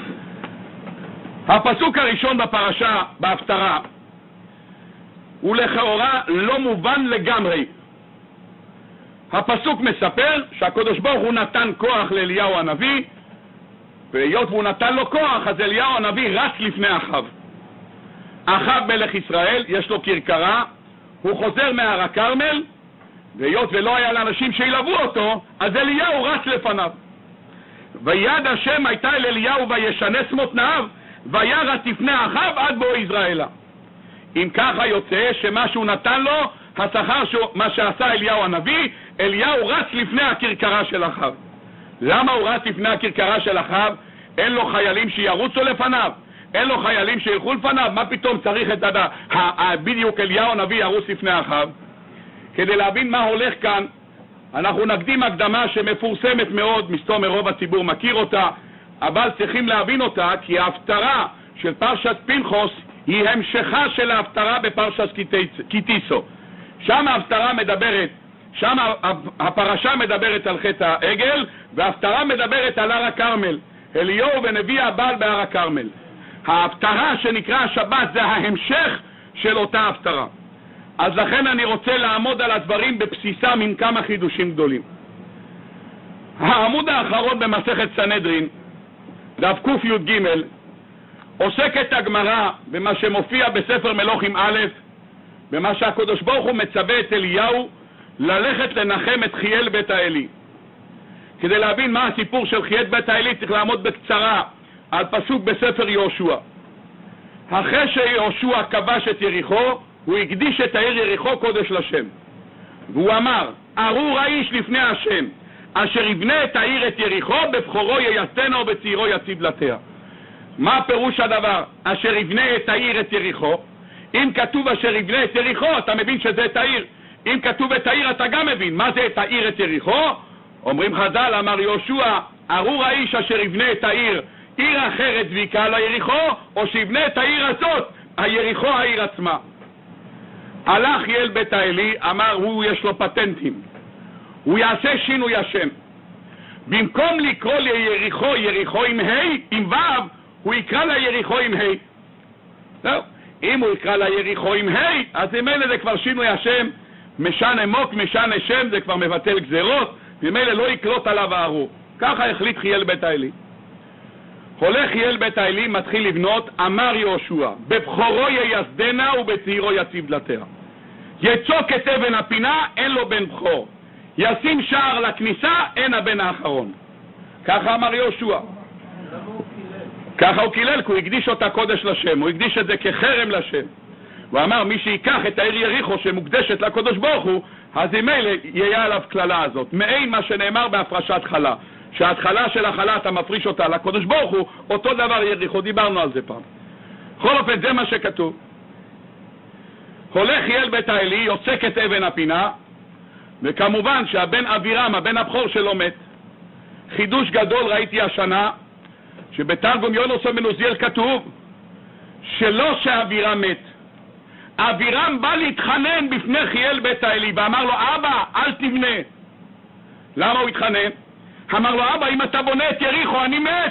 הפסוק הראשון בפרשה, בהפטרה, הוא לכאורה לא מובן לגמרי. הפסוק מספר שהקדוש ברוך הוא נתן כוח לאליהו הנביא, והיות והוא נתן לו כוח, אז אליהו הנביא רץ לפני אחאב. אחאב מלך ישראל, יש לו כרכרה, הוא חוזר מהר הכרמל, והיות ולא היה לאנשים שילוו אותו, אז אליהו רץ לפניו. ויד השם הייתה אל אליהו וישנס מותניו, וירץ לפני אחאב עד בוא יזרעאלה. אם ככה יוצא שמה שהוא נתן לו, השכר מה שעשה אליהו הנביא, אליהו רץ לפני הכרכרה של אחאב. למה הוא רץ לפני הכרכרה של אחאב? אין לו חיילים שירוצו לפניו, אין לו חיילים שילכו לפניו, מה פתאום צריך את בדיוק אליהו הנביא ירוץ לפני אחאב? כדי להבין מה הולך כאן, אנחנו נקדים הקדמה שמפורסמת מאוד, מסתום מרוב הציבור מכיר אותה, אבל צריכים להבין אותה, כי ההפטרה של פרשת פנחס היא המשכה של ההפטרה בפרשת כי תישא. שם ההפטרה מדברת, שם הפרשה מדברת על חטא העגל, וההפטרה מדברת על הר הכרמל, אליהו ונביא הבעל בהר הכרמל. ההפטרה שנקרא השבת זה ההמשך של אותה הפטרה. אז לכן אני רוצה לעמוד על הדברים בבסיסם עם כמה חידושים גדולים. העמוד האחרון במסכת סנהדרין, דף קי"ג, עוסקת הגמרא במה שמופיע בספר מלוכים א', במה שהקדוש ברוך הוא מצווה את אליהו ללכת לנחם את חיאל בית האלי. כדי להבין מה הסיפור של חיאל בית האלי צריך לעמוד בקצרה על פסוק בספר יהושע. אחרי שיהושע כבש את יריחו, הוא הקדיש את העיר יריחו קודש לשם, והוא אמר, ארור האיש לפני השם אשר יבנה את העיר את יריחו, בבכורו ייסדנה ובצעירו יציבלתיה. מה פירוש הדבר אשר יבנה את העיר את יריחו? אם כתוב אשר יבנה את יריחו, אתה מבין שזה את העיר. אם כתוב את העיר, אתה גם מבין מה זה את העיר את יריחו. אומרים חז"ל, אמר יהושע, ארור האיש אשר יבנה את העיר עיר אחרת ויקרא לה יריחו, או שיבנה את העיר הזאת היריחו העיר עצמה. הלך חיאל בית האלי, אמר הוא יש לו פטנטים, הוא יעשה שינוי השם. במקום לקרוא ליריחו יריחו עם ה' עם ו', הוא יקרא לה יריחו עם ה'. זהו, אם הוא יקרא לה יריחו עם ה', אז ממילא זה כבר שינוי השם, משנה מוק, משנה שם, זה כבר מבטל גזרות, ממילא לא יקלוט עליו הארור. ככה החליט חיאל בית האלי. הולך חיאל בית האלי, מתחיל לבנות, אמר יהושע, בבכורו ייסדנה ובצעירו יציבלתיה. יצוק את אבן הפינה, אין לו בן בכור. ישים שער לכניסה, אין הבן האחרון. ככה אמר יהושע. ככה הוא קילל, כי הוא הקדיש אותה קודש לשם, הוא הקדיש את זה כחרם לשם. הוא אמר, מי שיקח את העיר יריחו שמוקדשת לקדוש ברוך הוא, אז עם אלה יהיה עליו כללה הזאת. מעין מה שנאמר בהפרשת חלה, שההתחלה של החלה אתה מפריש אותה לקדוש ברוך הוא, אותו דבר יריחו, דיברנו על זה פעם. בכל אופן זה מה שכתוב. הולך חיאל בית האלי, יוצק את אבן הפינה, וכמובן שהבן אבירם, הבן הבכור שלו מת. חידוש גדול ראיתי השנה, שבתרגום יונס בן עוזיאל כתוב, שלא שאבירם מת, אבירם בא להתחנן בפני חיאל בית האלי, ואמר לו, אבא, אל תבנה. למה הוא התחנן? אמר לו, אבא, אם אתה בונה את יריחו, אני מת.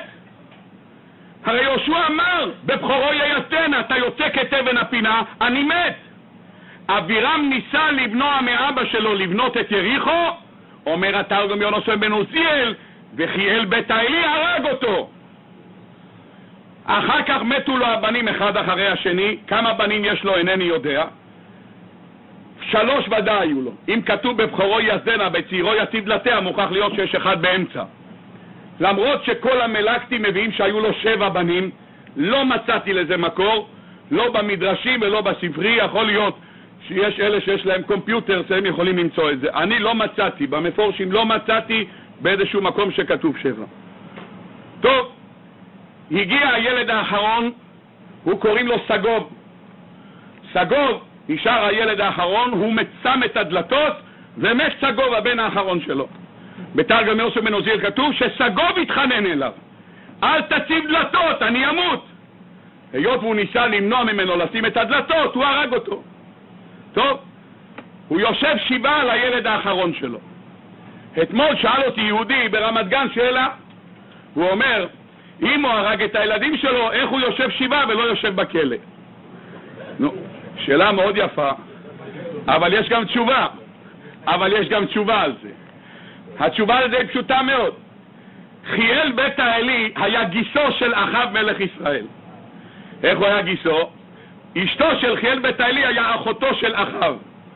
הרי יהושע אמר, בבכורו ייסדנה, אתה יוצק את אבן הפינה, אני מת. אבירם ניסה למנוע מאבא שלו לבנות את יריחו, אומר התרגום יונס בן עוזיאל, וחיאל בית האלי הרג אותו. אחר כך מתו לו הבנים אחד אחרי השני, כמה בנים יש לו אינני יודע, 3 ודאי היו לו. אם כתוב בבכורו ייסדנה בצעירו יציבלתיה, מוכרח להיות שיש אחד באמצע. למרות שכל המלאקתים מביאים שהיו לו 7 בנים, לא מצאתי לזה מקור, לא במדרשים ולא בספרי. יכול להיות שיש אלה שיש להם קומפיוטר, שהם יכולים למצוא את זה. אני לא מצאתי, במפורשים לא מצאתי באיזשהו מקום שכתוב 7. טוב, הגיע הילד האחרון, הוא קוראים לו סגוב. סגוב, נשאר הילד האחרון, הוא שם את הדלתות, ומת סגוב הבן האחרון שלו. בתרגום יונס בן עוזיאל כתוב שסגוב התחנן אליו, אל תציב דלתות, אני אמות. היות והוא ניסה למנוע ממנו לשים את הדלתות, הוא הרג אותו. טוב, הוא יושב שבעה על הילד האחרון שלו. אתמול שאל אותי יהודי ברמת גן שאלה, הוא אומר, אם הוא הרג את הילדים שלו, איך הוא יושב שבעה ולא יושב בכלא? נו, שאלה מאוד יפה, אבל יש גם תשובה. על זה. התשובה על זה היא פשוטה מאוד. חיאל בית האלי היה גיסו של אחאב מלך ישראל. איך הוא היה גיסו? אשתו של חיאל בית האלי היה אחותו של אחאב.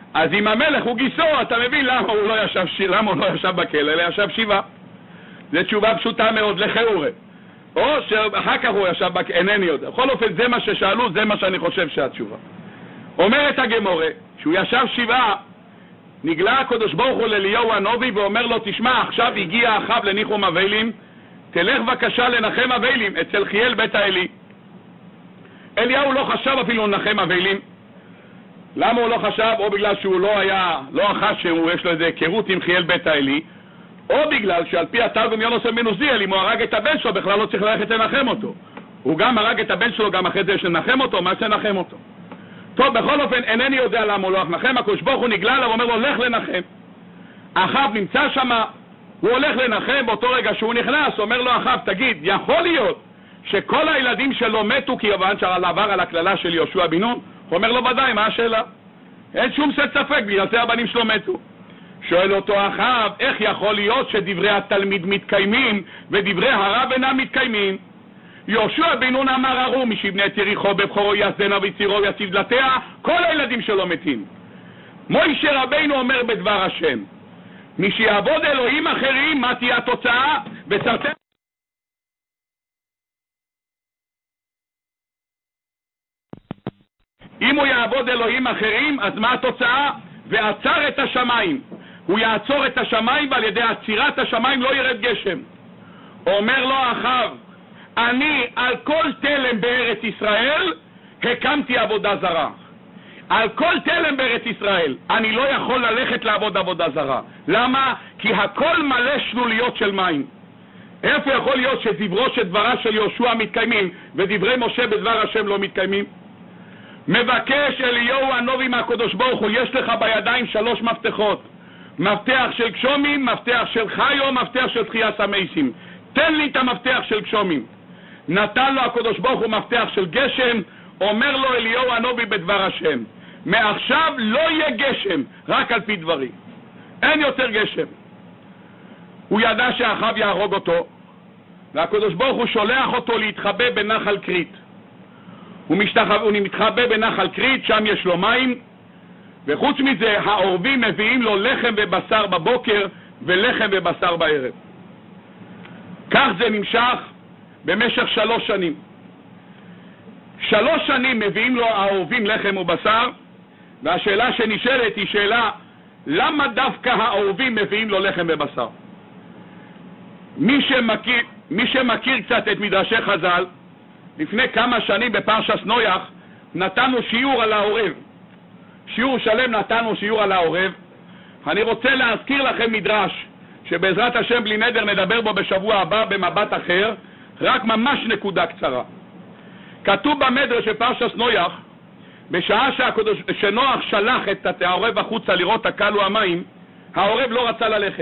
אז אם המלך הוא גיסו, אתה מבין למה הוא לא ישב בכלא, אלא ישב שבעה. זו תשובה פשוטה מאוד לחאורה. או שאחר כך הוא ישב בכלא, אינני יודע. בכל אופן, זה מה ששאלו, זה מה שאני חושב שהתשובה. אומרת הגמורה, שהוא ישב שבעה, נגלה הקדוש ברוך הוא לאליהו הנביא ואומר לו, תשמע, עכשיו הגיע אחאב לניחום אבלים, תלך בבקשה לנחם אבלים אצל חיאל בית האלי. אליהו לא חשב אפילו לנחם אבלים. למה הוא לא חשב? או בגלל שהוא לא חש שיש לו איזה היכרות עם חיאל בית האלי, או בגלל שעל פי התרגום יונתן בן עוזיאל, אם הוא הרג את הבן שלו, בכלל לא צריך ללכת לנחם אותו. הוא גם הרג את הבן שלו, גם אחרי זה שנחם אותו, מה שנחם אותו. טוב, בכל אופן, אינני יודע למה הוא לא נחם, הקדוש ברוך הוא נגלה לו ואומר לו, לך לנחם. אחאב נמצא שם, הוא הולך לנחם, באותו רגע שהוא נכנס, אומר לו אחאב, תגיד, יכול להיות שכל הילדים שלו מתו כיוון שעבר על הכללה של יהושע בן נון? הוא אומר לו, ודאי, מה השאלה? אין שום ספק, בגלל זה הבנים שלו מתו. שואל אותו אחאב, איך יכול להיות שדברי התלמיד מתקיימים ודברי הרב אינם מתקיימים? יהושע בן נון אמר ארור משבני את יריחו בבחורו יסדנה ויצירו ויציב דלתיה, כל הילדים שלו מתים. מוישה רבינו אומר בדבר השם, מי שיעבוד אלוהים אחרים, מה תהיה התוצאה? וסרטן אם הוא יעבוד אלוהים אחרים, אז מה התוצאה? ועצר את השמיים. הוא יעצור את השמיים, ועל ידי עצירת השמיים לא ירד גשם. אומר לו אחאב, אני על כל תלם בארץ ישראל הקמתי עבודה זרה. על כל תלם בארץ ישראל אני לא יכול ללכת לעבוד עבודה זרה. למה? כי הכל מלא שלוליות של מים. איפה יכול להיות שדברה של יהושע מתקיימים ודברי משה בדבר השם לא מתקיימים? מבקש אליהו הנביא מהקדוש ברוך הוא, יש לך בידיים 3 מפתחות. מפתח של גשומים, מפתח של חיו, מפתח של תחיית המתים. תן לי את המפתח של גשומים. נתן לו הקדוש ברוך הוא מפתח של גשם, אומר לו אליהו הנביא בדבר השם, מעכשיו לא יהיה גשם, רק על פי דברי. אין יותר גשם. הוא ידע שאחאב יהרוג אותו, והקדוש ברוך הוא שולח אותו להתחבא בנחל קרית. הוא מתחבא בנחל קרית, שם יש לו מים, וחוץ מזה העורבים מביאים לו לחם ובשר בבוקר ולחם ובשר בערב. כך זה נמשך במשך 3 שנים. 3 שנים מביאים לו העורבים לחם ובשר, והשאלה שנשאלת היא שאלה, למה דווקא העורבים מביאים לו לחם ובשר? מי שמכיר קצת את מדרשי חז"ל, לפני כמה שנים בפרשת נויח נתנו שיעור על העורב. שיעור שלם נתנו שיעור על העורב. אני רוצה להזכיר לכם מדרש שבעזרת השם בלי נדר נדבר בו בשבוע הבא במבט אחר, רק ממש נקודה קצרה. כתוב במדרש בפרשת נויח, בשעה שנוח שלח את העורב החוצה לראות הקלו המים, העורב לא רצה ללכת.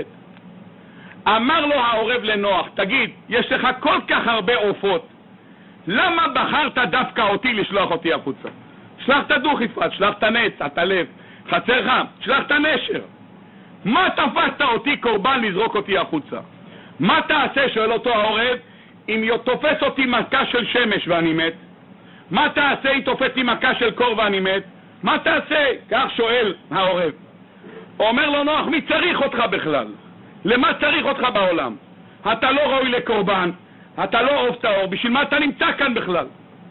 אמר לו העורב לנוח, תגיד, יש לך כל כך הרבה עופות, למה בחרת דווקא אותי לשלוח אותי החוצה? שלח את הדוכיפת, שלח את הנץ, את הלב, חצר חם, שלח את הנשר. מה תפסת אותי קורבן לזרוק אותי החוצה? מה תעשה, שואל אותו העורב, אם תופס אותי מכה של שמש ואני מת? מה תעשה אם תופס לי מכה של קור ואני מת? מה תעשה? כך שואל העורב. אומר לו נוח, מי צריך אותך בכלל? למה צריך אותך בעולם? אתה לא ראוי לקורבן, אתה לא עוף טהור, בשביל מה אתה נמצא כאן בכלל?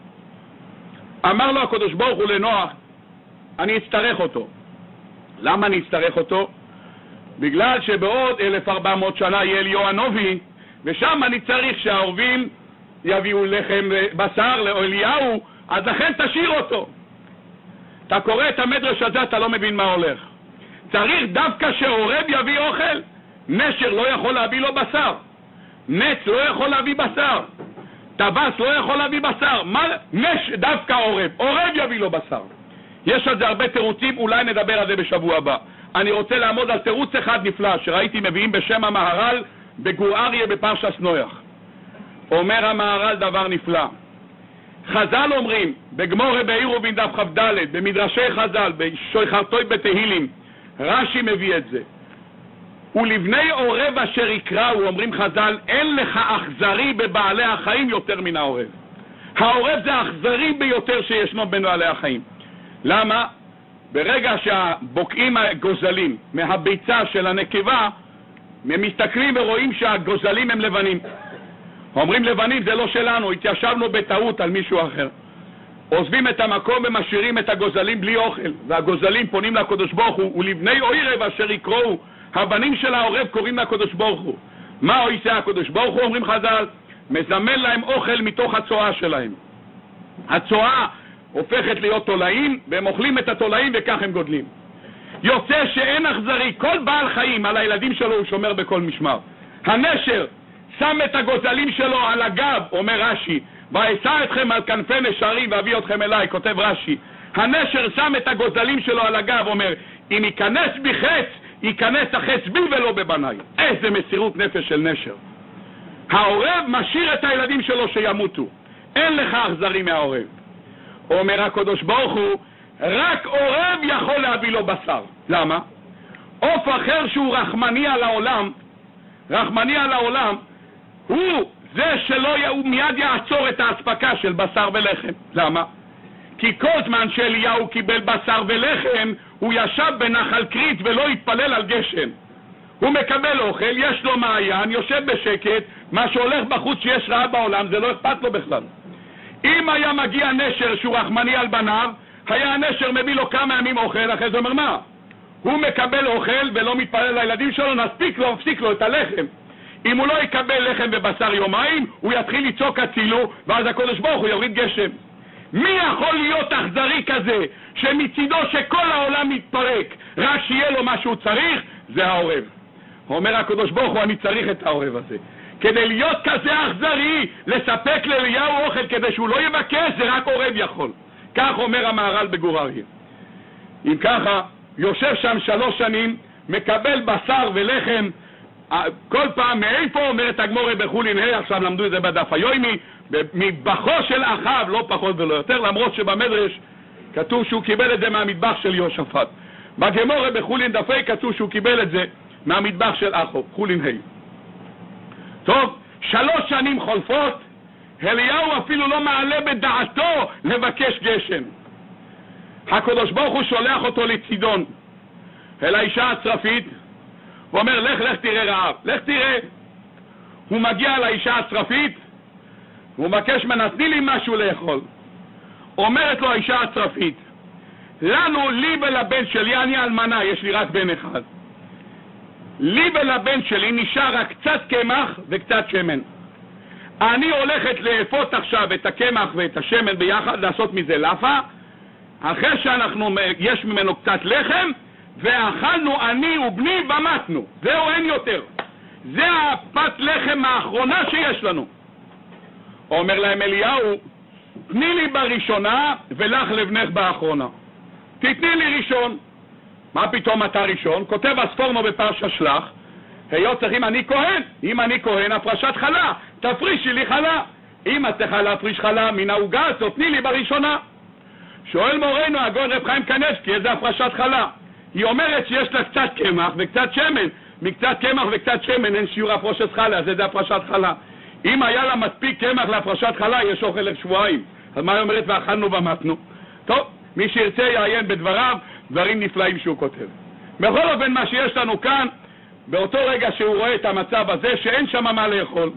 אמר לו הקדוש ברוך הוא לנוח, אני אצטרך אותו. למה אני אצטרך אותו? בגלל שבעוד 1400 שנה יהיה אליהו הנביא, ושם אני צריך שהעורבים יביאו לחם בשר לאליהו, אז לכן תשאיר אותו. אתה קורא את המדרש הזה, אתה לא מבין מה הולך. צריך דווקא שעורב יביא אוכל. נשר לא יכול להביא לו בשר, נץ לא יכול להביא בשר, טווס לא יכול להביא בשר. מה? דווקא עורב יביא לו בשר. יש על זה הרבה תירוצים, אולי נדבר על זה בשבוע הבא. אני רוצה לעמוד על תירוץ אחד נפלא שראיתי מביאים בשם המהר"ל בגור אריה בפרשת נויח. אומר המהר"ל דבר נפלא. חז"ל אומרים בגמורה בעירובין דף כ"ד, במדרשי חז"ל, בשוחרתוי בתהילים, רש"י מביא את זה. ולבני עורב אשר יקראו, אומרים חז"ל, אין לך אכזרי בבעלי החיים יותר מן העורב. העורב זה האכזרי ביותר שישנו בין בעלי החיים. למה? ברגע שהבוקעים הגוזלים מהביצה של הנקבה, הם מסתכלים ורואים שהגוזלים הם לבנים. אומרים לבנים זה לא שלנו, התיישבנו בטעות על מישהו אחר. עוזבים את המקום ומשאירים את הגוזלים בלי אוכל, והגוזלים פונים לקדוש ברוך הוא, ולבני עורב אשר יקראו, הבנים של העורב קוראים לקדוש ברוך הוא. מה עושה הקדוש ברוך הוא? אומרים חז"ל, מזמן להם אוכל מתוך הצואה שלהם. הצואה הופכת להיות תולעים, והם אוכלים את התולעים וכך הם גודלים. יוצא שאין אכזרי, כל בעל חיים על הילדים שלו הוא שומר בכל משמר. הנשר שם את הגוזלים שלו על הגב, אומר רש"י, ואשא אתכם על כנפי נשרים ואביא אתכם אליי, כותב רש"י. הנשר שם את הגוזלים שלו על הגב, אומר, אם ייכנס בי חץ, ייכנס החץ בי ולא בבניי. איזה מסירות נפש של נשר. העורב משאיר את הילדים שלו שימותו. אין לך אכזרי מהעורב. אומר הקדוש ברוך הוא, רק עורב יכול להביא לו בשר. למה? עוף אחר שהוא רחמני על העולם, הוא זה הוא מיד יעצור את האספקה של בשר ולחם. למה? כי כל זמן שאליהו קיבל בשר ולחם, הוא ישב בנחל קרית ולא התפלל על גשם. הוא מקבל אוכל, יש לו מעיין, יושב בשקט, מה שהולך בחוץ שיש רעה בעולם, זה לא אכפת לו בכלל. אם היה מגיע נשר שהוא רחמני על בניו, היה הנשר מביא לו כמה ימים אוכל, אחרי זה אומר מה? הוא מקבל אוכל ולא מתפלל לילדים שלו, נפסיק לו את הלחם. אם הוא לא יקבל לחם ובשר יומיים, הוא יתחיל לצעוק הצילו, ואז הקדוש ברוך הוא יוריד גשם. מי יכול להיות אכזרי כזה, שמצידו שכל העולם מתפרק, רק שיהיה לו מה שהוא צריך? זה העורב. אומר הקדוש ברוך הוא, אני צריך את העורב הזה. כדי להיות כזה אכזרי, לספק לאליהו אוכל כדי שהוא לא יבקש, זה רק עורב יכול. כך אומר המהר"ל בגור אריה. אם ככה, יושב שם 3 שנים, מקבל בשר ולחם, כל פעם מאיפה אומרת הגמורה בחולין ה', עכשיו למדו את זה בדף היומי, מבחו של אחאב, לא פחות ולא יותר, למרות שבמדרש כתוב שהוא קיבל את זה מהמטבח של יהושפט. בגמורה בחולין דף ה' כתוב שהוא קיבל את זה מהמטבח של אחאב, חולין ה'. טוב, 3 שנים חולפות, אליהו אפילו לא מעלה בדעתו לבקש גשם. הקדוש ברוך הוא שולח אותו לצידון, אל האישה הצרפית, הוא אומר, לך תראה רעב, לך תראה. הוא מגיע לאישה הצרפית, הוא מבקש ממנה, תני לי משהו לאכול. אומרת לו האישה הצרפית, לי ולבן שלי, אני אלמנה, יש לי רק בן אחד. לי ולבן שלי נשאר רק קצת קמח וקצת שמן. אני הולכת לאפות עכשיו את הקמח ואת השמן ביחד, לעשות מזה לאפה, אחרי יש ממנו קצת לחם, ואכלנו אני ובני ומתנו. זהו, אין יותר. זה הפת לחם האחרונה שיש לנו. אומר להם אליהו, תני לי בראשונה ולך לבנך באחרונה. תתני לי ראשון. מה פתאום אתה ראשון? כותב הספורנו בפרשה שלח, היות צריכים אני כהן. אם אני כהן, הפרשת חלה. תפרישי לי חלה. אם את צריכה להפריש חלה מן העוגה הזאת, תני לי בראשונה. שואל מורנו הגאון רב חיים קניבסקי, איזה הפרשת חלה? היא אומרת שיש לה קצת קמח וקצת שמן. מקצת קמח וקצת שמן אין שיעור הפרשת חלה, זה הפרשת חלה. אם היה לה מספיק קמח להפרשת חלה, יש אוכל לשבועיים. אז מה היא אומרת? ואכלנו ומתנו. טוב, מי שירצה יעיין בדבריו, דברים נפלאים שהוא כותב. בכל אופן, מה שיש לנו כאן, באותו רגע שהוא רואה את המצב הזה, שאין שם מה לאכול.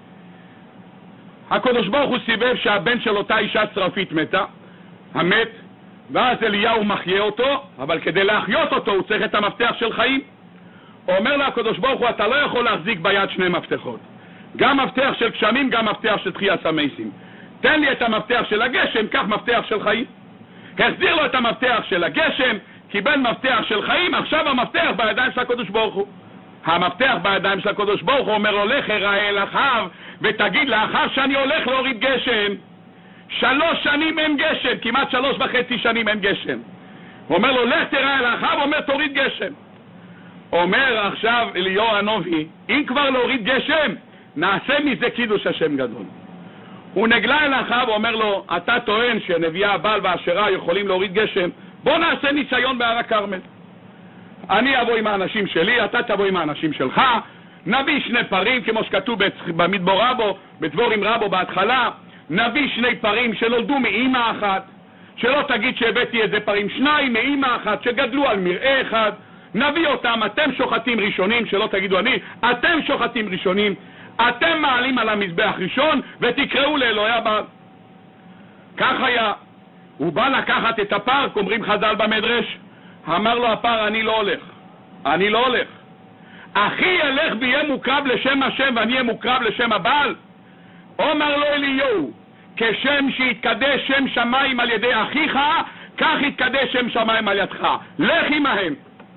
הקדוש ברוך הוא סיבב שהבן של אותה אישה צרפית מתה, המת, ואז אליהו מחיה אותו, אבל כדי להחיות אותו הוא צריך את המפתח של חיים. הוא אומר לה הקדוש ברוך הוא, אתה לא יכול להחזיק ביד 2 מפתחות. גם מפתח של גשמים, גם מפתח של תחיית המתים. תן לי את המפתח של הגשם, כך מפתח של חיים. החזיר לו את המפתח של הגשם, קיבל מפתח של חיים, עכשיו המפתח בידיים של הקדוש ברוך הוא. המפתח בידיים של הקדוש ברוך הוא אומר לו, לך הראה אל אחאב ותגיד לאחר שאני הולך להוריד גשם. 3 שנים אין גשם, כמעט 3.5 שנים אין גשם. הוא אומר לו, לך תראה אל אחאב, אומר תוריד גשם. אומר עכשיו אליהו הנביא, אם כבר להוריד גשם, נעשה מזה קידוש השם גדול. הוא נגלה אל אחאב, אומר לו, אתה טוען שנביאי הבעל והאשרה יכולים להוריד גשם, בוא נעשה ניסיון בהר הכרמל. אני אבוא עם האנשים שלי, אתה תבוא עם האנשים שלך, נביא 2 פרים, כמו שכתוב במדבור רבו, בדבורים רבו בהתחלה, נביא 2 פרים שנולדו מאמא אחת, שלא תגיד שהבאתי איזה פרים שניים מאמא אחת שגדלו על מראה אחד, נביא אותם, אתם שוחטים ראשונים, שלא תגידו אני, אתם שוחטים ראשונים, אתם מעלים על המזבח ראשון ותקראו לאלוהי הבעל. כך היה. הוא בא לקחת את הפר, אומרים חז"ל במדרש, אמר לו הפר, אני לא הולך, אני לא הולך. אחי ילך ויהיה מוקרב לשם השם ואני אהיה מוקרב לשם הבעל. אומר לו אליהו, כשם שיתקדש שם שמיים על ידי אחיך, כך יתקדש שם שמיים על ידך, לך עמהם.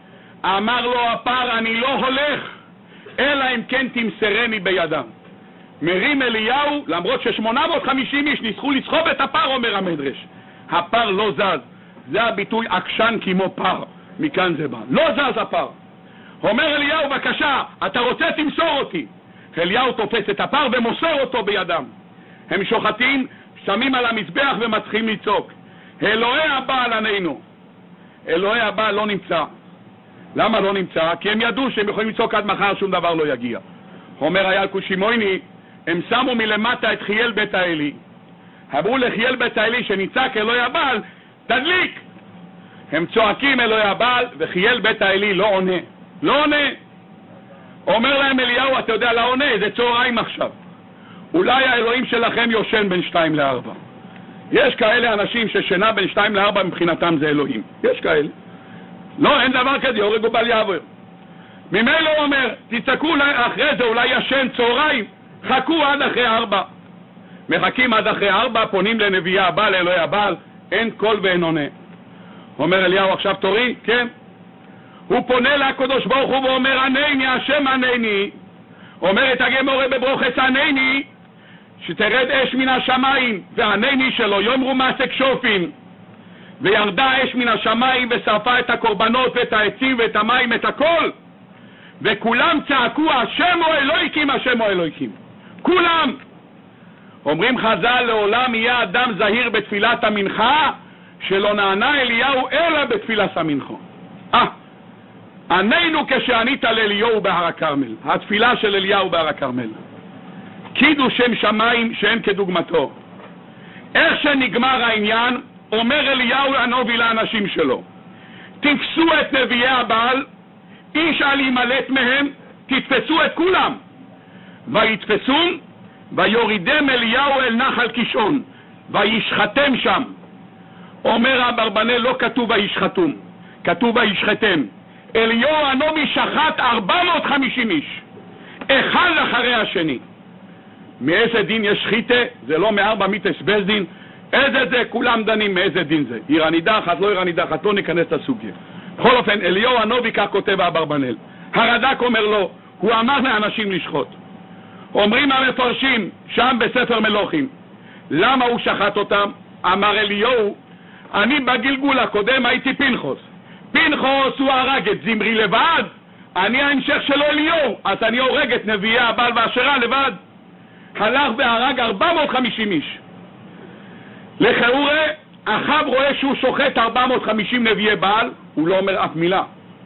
אמר לו הפר, אני לא הולך, אלא אם כן תמסרני בידם. מרים אליהו, למרות ש850 איש ניסחו לסחוב את הפר, אומר המדרש, הפר לא זז. זה הביטוי עקשן כמו פר, מכאן זה בא, לא זז הפר. אומר אליהו, בבקשה, אתה רוצה תמסור אותי. אליהו תופס את הפר ומוסר אותו בידם. הם שוחטים, שמים על המזבח ומצליחים לצעוק, אלוהי הבעל עננו. אלוהי הבעל לא נמצא. למה לא נמצא? כי הם ידעו שהם יכולים לצעוק עד מחר, שום דבר לא יגיע. אומר אייל קושימויני, הם שמו מלמטה את חייל בית האלי. אמרו לחייל בית האלי שניצק אלוהי הבעל, תדליק. הם צועקים אלוהי הבעל, וחייל בית האלי לא עונה. לא עונה. אומר להם אליהו, אתה יודע, לא עונה, זה צהריים עכשיו. אולי האלוהים שלכם יושן בין 2 ל-4. יש כאלה אנשים ששינה בין 2 ל-4 מבחינתם זה אלוהים. יש כאלה. לא, אין דבר כזה, יורג ובל יעבור. ממילא הוא אומר, תצעקו אחרי זה, אולי ישן צהריים, חכו עד אחרי 4. מחכים עד אחרי 4, פונים לנביאי הבעל, אלוהי הבעל, אין קול ואין עונה. אומר אליהו, עכשיו תורי? כן. הוא פונה לקדוש ברוך הוא ואומר, ענני, השם ענני. אומרת הגמרא בברוכס, ענני, שתרד אש מן השמיים, וענני שלא יאמרו מעשה שופין. וירדה אש מן השמיים ושרפה את הקורבנות ואת העצים ואת המים, את הכל. וכולם צעקו, השם או אלוהיקים, השם או אלוהיקים. כולם. אומרים חז"ל, לעולם יהיה אדם זהיר בתפילת המנחה, שלא נענה אליהו אלא בתפילת המנחה. ענינו כשענית לאליהו בהר הכרמל. התפילה של אליהו בהר הכרמל. קידוש שם שמיים שאין כדוגמתו. איך שנגמר העניין, אומר אליהו הנביא לאנשים שלו, תפסו את נביאי הבעל, איש אל ימלט מהם, תתפסו את כולם. ויתפסום, ויורידם אליהו אל נחל קישון, וישחטם שם. אומר אברבנאל, לא כתוב וישחטום, כתוב וישחטם. אליהו הנביא שחט 450 איש, אחד אחרי השני. מאיזה דין יש שחיטה? זה לא מ4 מיתס בית דין. איזה זה? כולם דנים מאיזה דין זה. עיר הנידחת, לא עיר הנידחת, לא ניכנס לסוגיה. בכל אופן, אליהו הנביא כך כותב אברבנאל. הרד"ק אומר לו, הוא אמר לאנשים לשחוט. אומרים המפרשים שם בספר מלוכים, למה הוא שחט אותם? אמר אליהו, אני בגלגול הקודם הייתי פנחס. פנחס הוא הרג את זמרי לבד, אני ההמשך שלו אליהו, אז אני הורג את נביאי הבעל והאשרה לבד. הלך והרג 450 איש. לכאורה, אחאב רואה שהוא שוחט 450 נביאי בעל, הוא לא אומר אף מילה.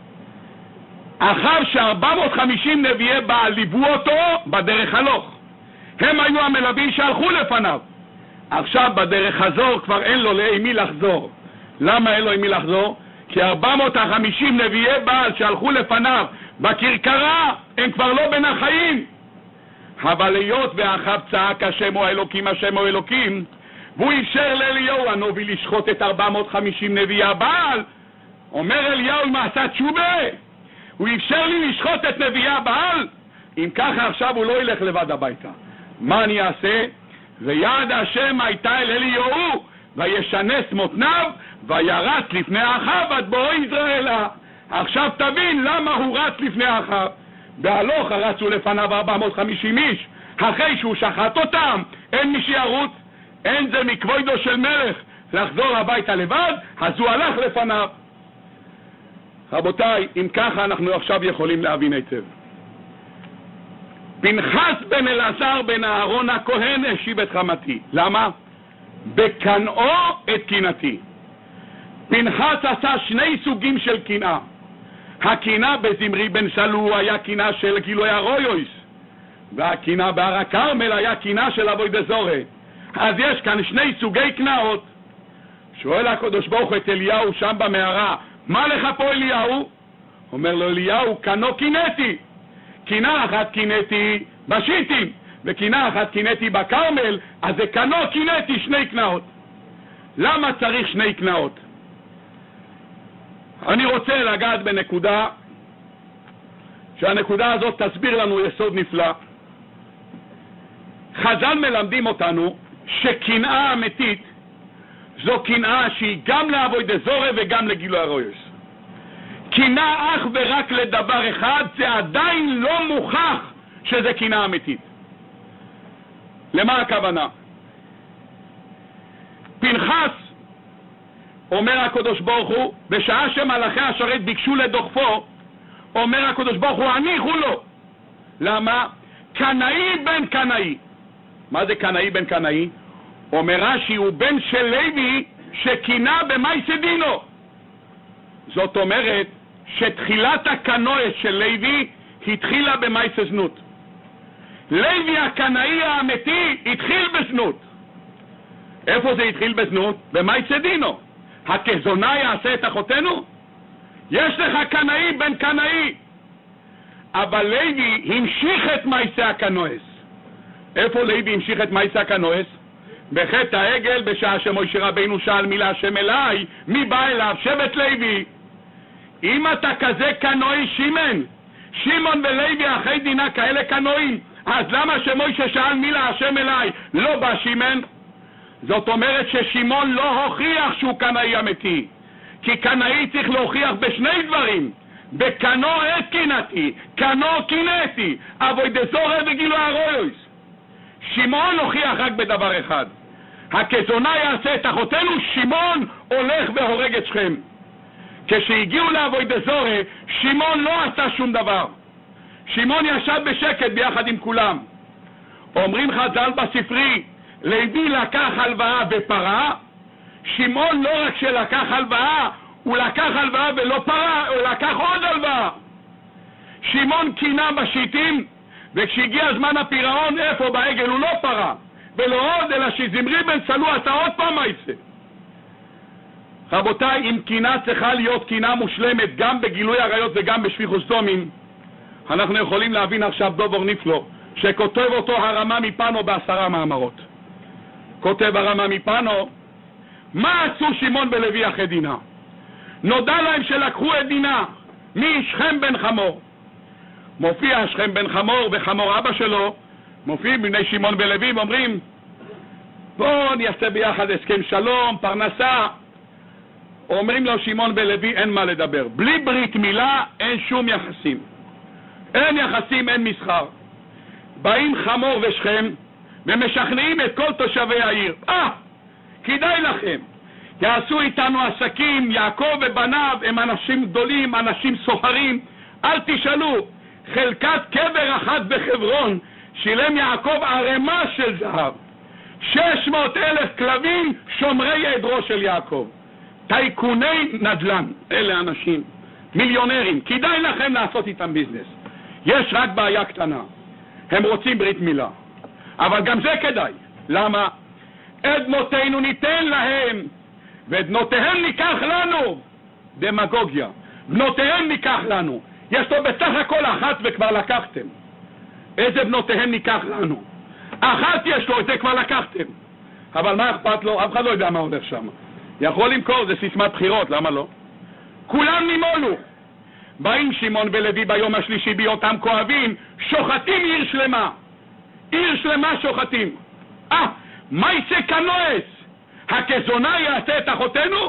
אחאב ש450 נביאי בעל ליוו אותו בדרך הלוך. הם היו המלווים שהלכו לפניו. עכשיו בדרך חזור כבר אין לו למי לחזור. למה אין לו למי לחזור? כי 450 נביאי בעל שהלכו לפניו בכרכרה הם כבר לא בין החיים. אבל היות ואחאב צעק השם הוא האלוקים, השם הוא אלוקים, והוא אפשר לאליהו הנביא לשחוט את 450 נביאי הבעל, אומר אליהו מעשה תשובה, הוא אפשר לי לשחוט את נביאי הבעל, אם ככה עכשיו הוא לא ילך לבד הביתה. מה אני אעשה? ויד השם הייתה אל אליהו וישנס מותניו וירץ לפני אחאב עד בואו יזרעאלה. עכשיו תבין למה הוא רץ לפני אחאב. בהלוך רצו לפניו 450 איש, אחרי שהוא שחט אותם, אין מי שירוץ, אין זה מכבודו של מלך לחזור הביתה לבד, אז הוא הלך לפניו. רבותיי, אם ככה אנחנו עכשיו יכולים להבין היטב. פנחס בן אלעזר בן אהרון הכהן השיב את חמתי. למה? בקנאו את קנאתי. פנחס עשה 2 סוגים של קנאה. הקנאה בזמרי בן סלו היה קנאה של גילוי הרויוס, והקנאה בהר הכרמל היה קנאה של אבוי דזורי. אז יש כאן 2 סוגי קנאות. שואל הקדוש ברוך הוא את אליהו שם במערה, מה לך פה אליהו? אומר לו אליהו, קנו קינאתי. קינה אחת קינאתי בשיטים, וקינה אחת קינאתי בקרמל, אז זה קנו קינאתי 2 קנאות. למה צריך 2 קנאות? אני רוצה לגעת בנקודה, שהנקודה הזאת תסביר לנו יסוד נפלא. חז"ל מלמדים אותנו שקנאה אמיתית זו קנאה שהיא גם לעבודת זרה וגם לגילוי עריות. קנאה אך ורק לדבר אחד, זה עדיין לא מוכח שזה קנאה אמיתית. למה הכוונה? פנחס, אומר הקדוש ברוך הוא, בשעה שמלאכי השרת ביקשו לדוחפו, אומר הקדוש ברוך הוא, הניחו לו. למה? קנאי בן קנאי. מה זה קנאי בן קנאי? אומר רש"י, הוא בן של לוי שקינה במעשה דינו. זאת אומרת שתחילת הקנאה של לוי התחילה במעשה זנות. לוי הקנאי האמיתי התחיל בזנות. איפה זה התחיל בזנות? במעשה דינו. הכזונה יעשה את אחותנו? יש לך קנאי בן קנאי. אבל לוי המשיך את מעשה הקנאה. איפה לוי המשיך את מעשה הקנאה? בחטא העגל, בשעה שמשה רבינו שאל מי להשם אליי, מי בא אליו? שבט לוי. אם אתה כזה קנאי שמעון ולוי אחרי דינה כאלה קנאים, אז למה שמשה שאל מי להשם אליי לא בא שמעון? זאת אומרת ששמעון לא הוכיח שהוא קנאי אמיתי, כי קנאי צריך להוכיח בשני דברים: בקנו את קינאתי, קנו קינאתי, עבודת זרה וגילוי עריות. שמעון הוכיח רק בדבר אחד: הכזונה יעשה את אחותנו. שמעון הולך והורג את שכם. כשהגיעו לעבודת זרה, שמעון לא עשה שום דבר. שמעון ישב בשקט ביחד עם כולם. אומרים חז"ל בספרי, לוי לקח הלוואה ופרה. שמעון לא רק שלקח הלוואה, הוא לקח הלוואה ולא פרה, הוא לקח עוד הלוואה. שמעון קינה בשיטים, וכשהגיע זמן הפירעון, איפה? בעגל. הוא לא פרה ולא עוד, אלא שזמרי בן סלו עשה עוד פעם מעשה. רבותיי, אם קינה צריכה להיות קינה מושלמת גם בגילוי עריות וגם בשפיכות דמים, אנחנו יכולים להבין עכשיו דובר נפלא שכותב אותו הרמ"א מפנו ב10 מאמרות. כותב הרמ"א מפנו, מה עשו שמעון ולוי אחרי דינה? נודע להם שלקחו את דינה משכם בן חמור. מופיע שכם בן חמור וחמור אבא שלו, מופיעים בני שמעון ולוי ואומרים, בואו נעשה ביחד הסכם שלום, פרנסה. אומרים לו שמעון ולוי, אין מה לדבר. בלי ברית מילה אין שום יחסים. אין יחסים, אין מסחר. באים חמור ושכם ומשכנעים את כל תושבי העיר. כדאי לכם, יעשו איתנו עסקים. יעקב ובניו הם אנשים גדולים, אנשים סוחרים. אל תשאלו, חלקת קבר אחת בחברון שילם יעקב ערימה של זהב. 600,000 כלבים שומרי עדרו של יעקב. טייקוני נדל"ן, אלה אנשים מיליונרים, כדאי לכם לעשות איתם ביזנס. יש רק בעיה קטנה, הם רוצים ברית מילה, אבל גם זה כדאי. למה? את בנותינו ניתן להם ואת בנותיהם ניקח לנו. דמגוגיה. בנותיהם ניקח לנו. יש לו בסך הכל אחת וכבר לקחתם. איזה בנותיהם ניקח לנו? אחת יש לו, את זה כבר לקחתם. אבל מה אכפת לו? אף אחד לא יודע מה הולך שם. יכול למכור, זה סיסמת בחירות, למה לא? כולם נימולו. באים שמעון ולוי ביום השלישי בהיותם כואבים, שוחטים עיר שלמה. עיר שלמה שוחטים. מעשה קנאה, הכזונה יעשה את אחותנו?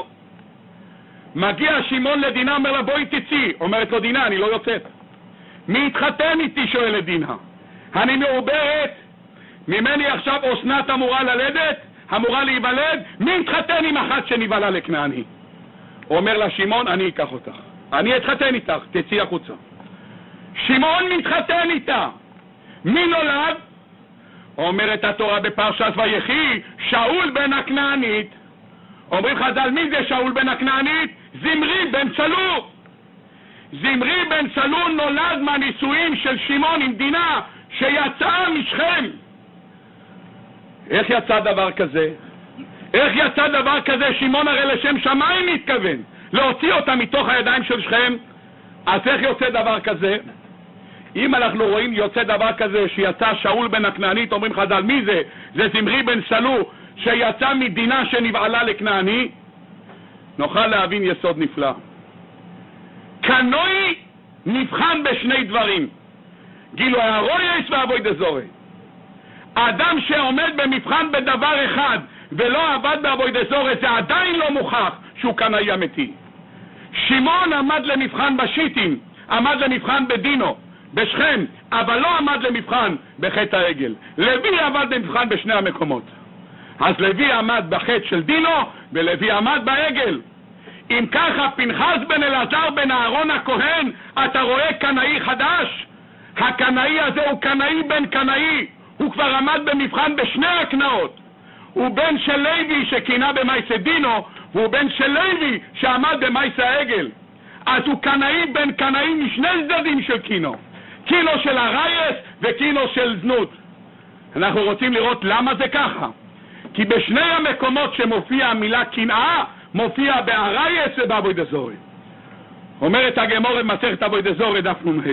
מגיע שמעון לדינה, אומר לה בואי תצאי. אומרת לו דינה, אני לא יוצאת. מי התחתן איתי? שואלת דינה. אני מעוברת, ממני עכשיו אסנת אמורה ללדת, אמורה להיוולד, מי התחתן עם אחת שנבלה לכנעני? אומר לה שמעון, אני אקח אותך, אני אתחתן איתך, תצאי החוצה. שמעון מתחתן איתה. מי נולד? אומרת התורה בפרשת ויחי, שאול בן הכנענית. אומרים חז"ל, מי זה שאול בן הכנענית? זמרי בן סלו. זמרי בן סלו נולד מהנישואים של שמעון עם דינה שיצאה משכם. איך יצא דבר כזה? איך יצא דבר כזה? שמעון הרי לשם שמיים מתכוון להוציא אותה מתוך הידיים של שכם. אז איך יוצא דבר כזה? אם אנחנו רואים יוצא דבר כזה שיצא שאול בן הכנענית, אומרים חז"ל, מי זה? זה זמרי בן סלו שיצא מדינה שנבעלה לכנעני. נוכל להבין יסוד נפלא. קנאי נבחן בשני דברים, גילוי עריות ועבודת זרה. האדם שעומד במבחן בדבר אחד ולא עבד בעבודת זרה, זה עדיין לא מוכח שהוא קנאי אמיתי. שמעון עמד למבחן בשיטים, עמד למבחן בדינו, בשכם, אבל לא עמד למבחן בחטא העגל. לוי עמד למבחן בשני המקומות. אז לוי עמד בחטא של דינו ולוי עמד בעגל. אם ככה פנחס בן אלעזר בן אהרון הכהן, אתה רואה קנאי חדש? הקנאי הזה הוא קנאי בן קנאי, הוא כבר עמד במבחן בשני הקנאות. הוא בן של לוי שקינה במעשה דינו, והוא בן של לוי שעמד במעשה העגל. אז הוא קנאי בן קנאי משני צדדים של קינו, קינו של עריות וקינו של זנות. אנחנו רוצים לראות למה זה ככה. כי בשני המקומות שמופיע המילה קנאה, מופיע בעריות ובעבודת זרה. אומרת הגמרא במסכת עבודת זרה דף נ"ה.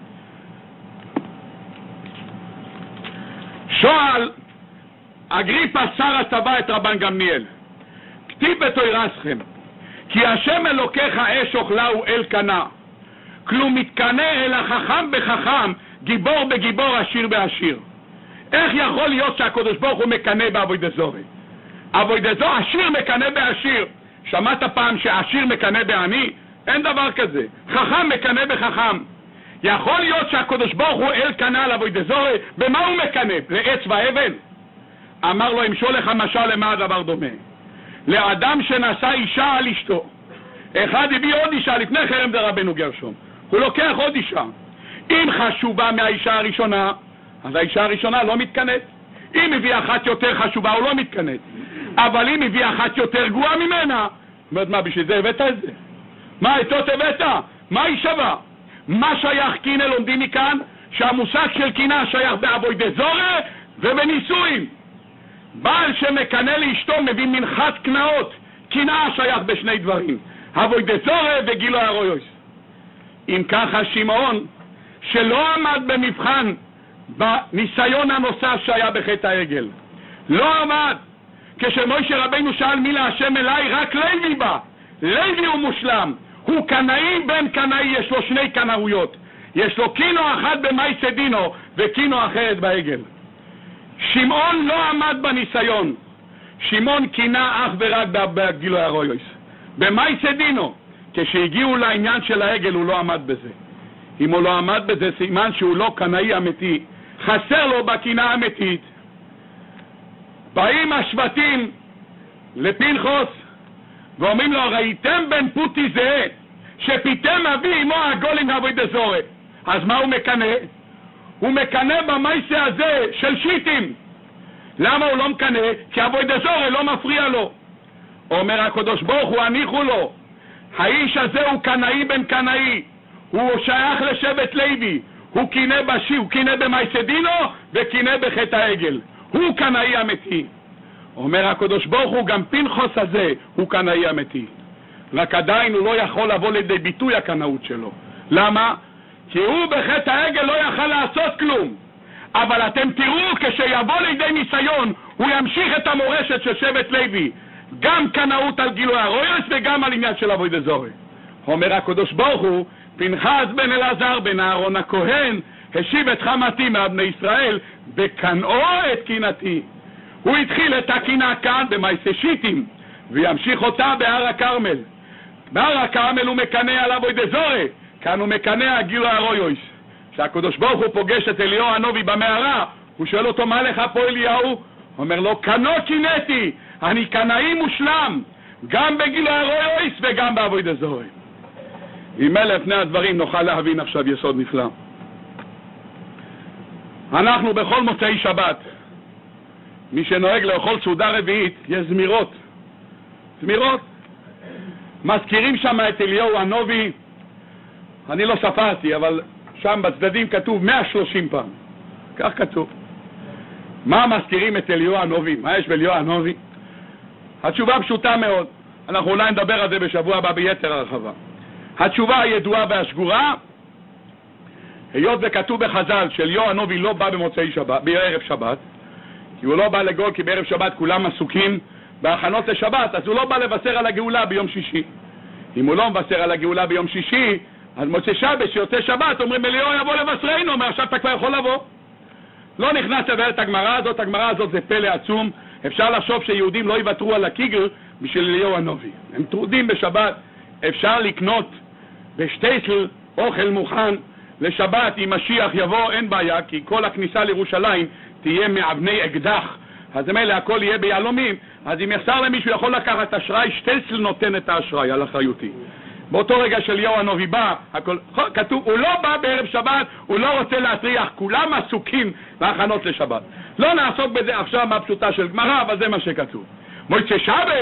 שואל אגריפא שר הצבא את רבן גמליאל, כתיב בתוירסכם, כי השם אלוקיך אש אוכלהו אל קנה, כלום מתקנה אל החכם בחכם, גיבור בגיבור, עשיר בעשיר. איך יכול להיות שהקדוש ברוך הוא מקנה בעבודת זרה? עבודת זרה, עשיר מקנה בעשיר. שמעת פעם שעשיר מקנה בעני? אין דבר כזה. חכם מקנה בחכם. יכול להיות שהקדוש ברוך הוא אל קנה על עבודת זרה? במה הוא מקנה? לעץ ואבן? אמר לו, אמשול לך משל למה הדבר דומה. לאדם שנשא אישה על אשתו. אחד הביא עוד אישה לפני חרם דרבנו גרשום, הוא לוקח עוד אישה. אם חשובה מהאישה הראשונה, אז האישה הראשונה לא מתקנאת. אם הביא אחת יותר חשובה, הוא לא מתקנאת. אבל אם הביא אחת יותר גרועה ממנה, אומרת, מה, בשביל זה הבאת את זה? מה, עצות הבאת? מה היא שווה? מה שייך קינה? לומדים מכאן שהמושג של קינה שייך בעבודת זרה ובנישואים. בעל שמקנה לאשתו מביא מנחת קנאות. קינה שייך בשני דברים, עבודת זרה וגילוי עריות. אם ככה שמעון, שלא עמד במבחן בניסיון הנוסף שהיה בחטא העגל, לא עמד. כשמשה רבינו שאל מי להשם אליי, רק לוי בא. לוי הוא מושלם, הוא קנאי בן קנאי, יש לו שני קנאויות, יש לו קינו אחד במעשה דינו וקינו אחרת בעגל. שמעון לא עמד בניסיון, שמעון קינה אך ורק בגילוי עריות. במעשה דינו, כשהגיעו לעניין של העגל הוא לא עמד בזה. אם הוא לא עמד בזה, סימן שהוא לא קנאי אמיתי, חסר לו בקינה האמיתית. באים השבטים לפנחס ואומרים לו, ראיתם בן פוטי זה שפיתם אבי עמו הגולים עבודת זרה. אז מה הוא מקנה? הוא מקנה במעשה הזה של שיטים. למה הוא לא מקנה? כי עבודת זרה לא מפריע לו. אומר הקדוש ברוך הוא, הניחו לו, האיש הזה הוא קנאי בן קנאי, הוא שייך לשבט לוי, הוא קינה בשי, הוא קינה במעשה דינו וקינה בחטא העגל, הוא קנאי אמיתי. אומר הקדוש ברוך הוא, גם פנחס הזה הוא קנאי אמיתי, רק עדיין הוא לא יכול לבוא לידי ביטוי הקנאות שלו. למה? כי הוא בחטא העגל לא יכול לעשות כלום. אבל אתם תראו, כשיבוא לידי ניסיון הוא ימשיך את המורשת של שבט לוי, גם קנאות על גילוי עריות וגם על עניין של עבודת זרה. אומר הקדוש ברוך הוא, פנחס בן אלעזר בן אהרון הכהן השיב את חמתי מבני ישראל וקנאו את קינתי. הוא התחיל את הקינה כאן במעשה שיטים וימשיך אותה בהר הכרמל. בהר הכרמל הוא מקנה על עבודת זרה, כאן הוא מקנה על גילוי עריות. כשהקדוש ברוך הוא פוגש את אליהו הנביא במערה, הוא שואל אותו, מה לך פה אליהו? אומר לו, קנו קינאתי, אני קנאי מושלם, גם בגילוי עריות וגם בעבודת זרה. עם אלה פני הדברים נוכל להבין עכשיו יסוד נפלא. אנחנו בכל מוצאי שבת, מי שנוהג לאכול סעודה רביעית, יש זמירות. זמירות. מזכירים שם את אליהו הנביא, אני לא ספרתי, אבל שם בצדדים כתוב 130 פעם. כך כתוב. מה מזכירים את אליהו הנביא? מה יש באליהו הנביא? התשובה פשוטה מאוד. אנחנו אולי נדבר על זה בשבוע הבא ביתר הרחבה. התשובה הידועה והשגורה, היות וכתוב בחז"ל שאליהו הנביא לא בא במוצאי שבת, בערב שבת, כי הוא לא בא לגאול, כי בערב שבת כולם עסוקים בהכנות לשבת, אז הוא לא בא לבשר על הגאולה ביום שישי. אם הוא לא מבשר על הגאולה ביום שישי, אז מוצאי שבת, שיוצא שבת, אומרים אליהו יבוא לבשרנו, אומר עכשיו אתה כבר יכול לבוא. לא נכנס לבאר את הגמרא הזאת זה פלא עצום. אפשר לחשוב שיהודים לא יוותרו על הקיגל בשביל אליהו הנביא. הם טרודים בשבת, אפשר לקנות בשטייסל אוכל מוכן לשבת, אם משיח יבוא אין בעיה, כי כל הכניסה לירושלים תהיה מאבני אקדח, אז מילא הכל יהיה ביהלומים. אז אם יחסר למישהו יכול לקחת אשראי, שטייסל נותן את האשראי על אחריותי. באותו רגע שאליהו הנביא בא, הכל, כתוב, הוא לא בא בערב שבת, הוא לא רוצה להטריח, כולם עסוקים בהכנות לשבת. לא נעסוק בזה עכשיו מהפשוטה של גמרא, אבל זה מה שכתוב. מוצאי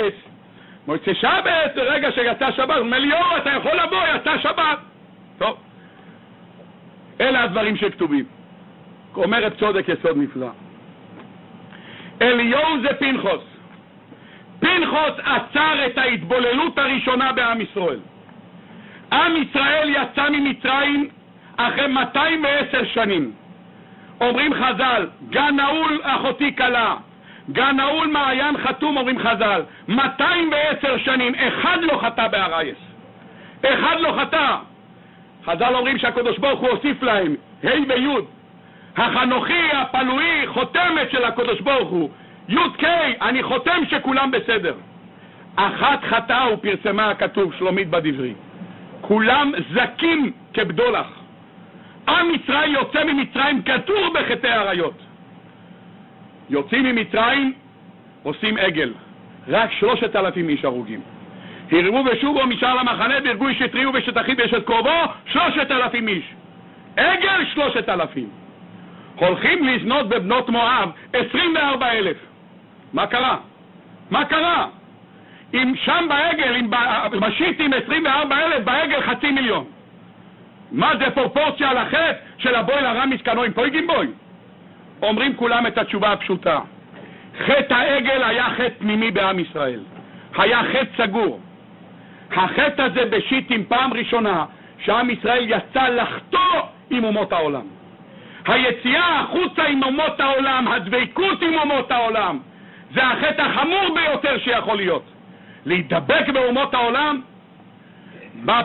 שבת, רגע שיצא שבת, אומר אליהו אתה יכול לבוא, יצא שבת. טוב, אלה הדברים שכתובים. אומר רב צודק יסוד נפלא. אליהו זה פנחס. פנחס עצר את ההתבוללות הראשונה בעם ישראל. עם ישראל יצא ממצרים אחרי 210 שנים. אומרים חז"ל, גן נעול אחותי כלה, גן נעול מעיין חתום, אומרים חז"ל, 210 שנים, אחד לא חטא בהרייס. אחד לא חטא. חז"ל אומרים שהקדוש ברוך הוא הוסיף להם, ה' וי', החנוכי, הפלואי, חותמת של הקדוש ברוך הוא, י' ק', אני חותם שכולם בסדר. אחת חטאה ופרסמה הכתוב, שלומית בדברי. כולם זקים כבדולח. עם ישראל יוצא ממצרים כתור בחטאי עריות. יוצאים ממצרים, עושים עגל. רק 3,000 איש הרוגים. הרבו ושובו משאר למחנה, והרגו איש את ריהו ושת אחיו ושת קרובו, 3,000 איש. עגל 3,000. הולכים לזנות בבנות מואב 24,000. מה קרה? מה קרה? אם שם בעגל, אם משיתים 24,000, בעגל 500,000. מה זה פרופורציה לחטא של הבוי לרמיס קנועים פויגים בוי? אומרים כולם את התשובה הפשוטה. חטא העגל היה חטא פנימי בעם ישראל. היה חטא סגור. החטא הזה בשיטים פעם ראשונה שעם ישראל יצא לחטוא עם אומות העולם. היציאה החוצה עם אומות העולם, הדבקות עם אומות העולם, זה החטא החמור ביותר שיכול להיות. להידבק באומות העולם, בא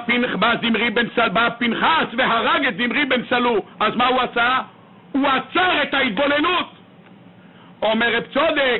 פנחס והרג את זמרי בן סלו. אז מה הוא עשה? הוא עצר את ההתבוללות. אומר רב צודק,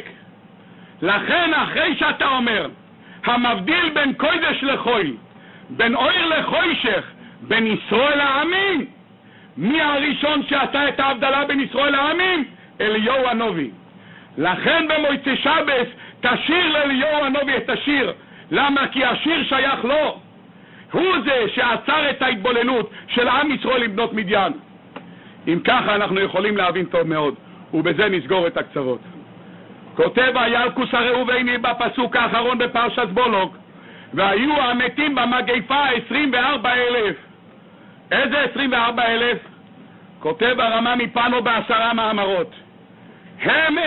לכן אחרי שאתה אומר המבדיל בין קודש לחול, בין אויר לחוישך, בין ישראל לעמים, מי הראשון שעשה את ההבדלה בין ישראל לעמים? אליהו הנביא. לכן במוצאי שבת תשיר לאליהו הנביא את השיר. למה? כי השיר שייך לו. הוא זה שעצר את ההתבוללות של עם ישראל עם בנות מדיין. אם ככה אנחנו יכולים להבין טוב מאוד, ובזה נסגור את הקצרות. כותב הילקוס הראובני בפסוק האחרון בפרשת בולוק, והיו המתים במגפה 24,000. איזה 24,000? כותב הרמה מפנו ב10 מאמרות. הם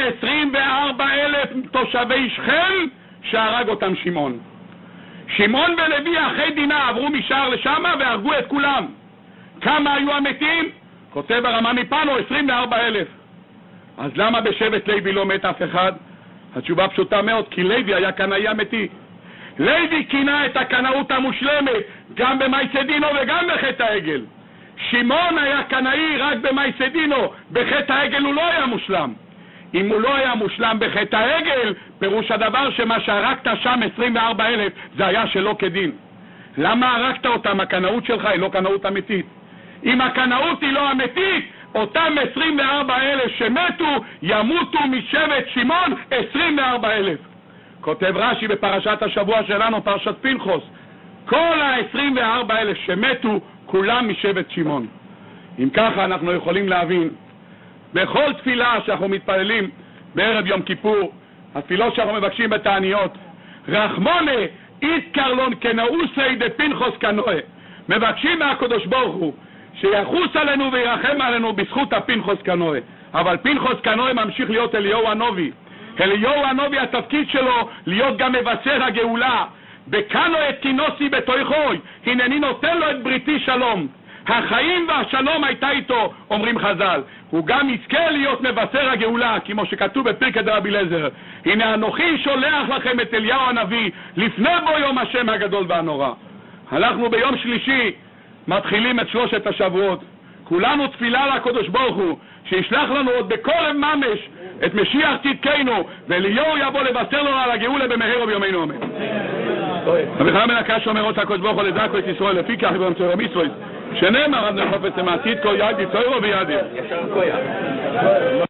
24,000 תושבי שכם שהרג אותם שמעון. שמעון ולוי אחרי דינה עברו משער לשם והרגו את כולם. כמה היו המתים? כותב הרמה מפנו 24,000. אז למה בשבט לוי לא מת אף אחד? התשובה פשוטה מאוד, כי לוי היה קנאי אמיתי. לוי קינה את הקנאות המושלמת גם במייסדינו וגם בחטא העגל. שמעון היה קנאי רק במייסדינו, בחטא העגל הוא לא היה מושלם. אם הוא לא היה מושלם בחטא העגל, פירוש הדבר שמה שהרגת שם 24,000 זה היה שלא כדין. למה הרגת אותם? הקנאות שלך היא לא קנאות אמיתית. אם הקנאות היא לא אמיתית, אותם 24,000 שמתו ימותו משבט שמעון 24,000. כותב רש"י בפרשת השבוע שלנו, פרשת פנחס, כל ה-24,000 שמתו כולם משבט שמעון. אם ככה אנחנו יכולים להבין, בכל תפילה שאנחנו מתפללים בערב יום כיפור, התפילות שאנחנו מבקשים בתעניות, רחמונה איתקרלון כנאוסי דפנחס קנוה, מבקשים מהקדוש ברוך הוא שיחוס עלינו וירחם עלינו בזכות הפנחס קנוה. אבל פנחס קנוה ממשיך להיות אליהו הנביא. אליהו הנביא התפקיד שלו להיות גם מבשר הגאולה. בקנו את כינוסי בתוכוי, הנני נותן לו את בריתי שלום. החיים והשלום הייתה איתו, אומרים חז"ל. הוא גם יזכה להיות מבשר הגאולה, כמו שכתוב בפרקי דרבי אליעזר. הנה אנוכי שולח לכם את אליהו הנביא, לפני בו יום השם הגדול והנורא. אנחנו ביום שלישי מתחילים את 3 השבועות. כולנו תפילה לקדוש ברוך הוא, שישלח לנו עוד בקרב ממש את משיח צדקנו, ואליהו יבוא לבשר לנו על הגאולה במהרה ובימינו אמן. רבי חנן בן הקש אומר אותה הקדוש ברוך הוא לזכו את ישראל, לפי כך יברם צוהר מצווה, שנאמר עד לחפש למעשית כל יד יצוירו וידיר.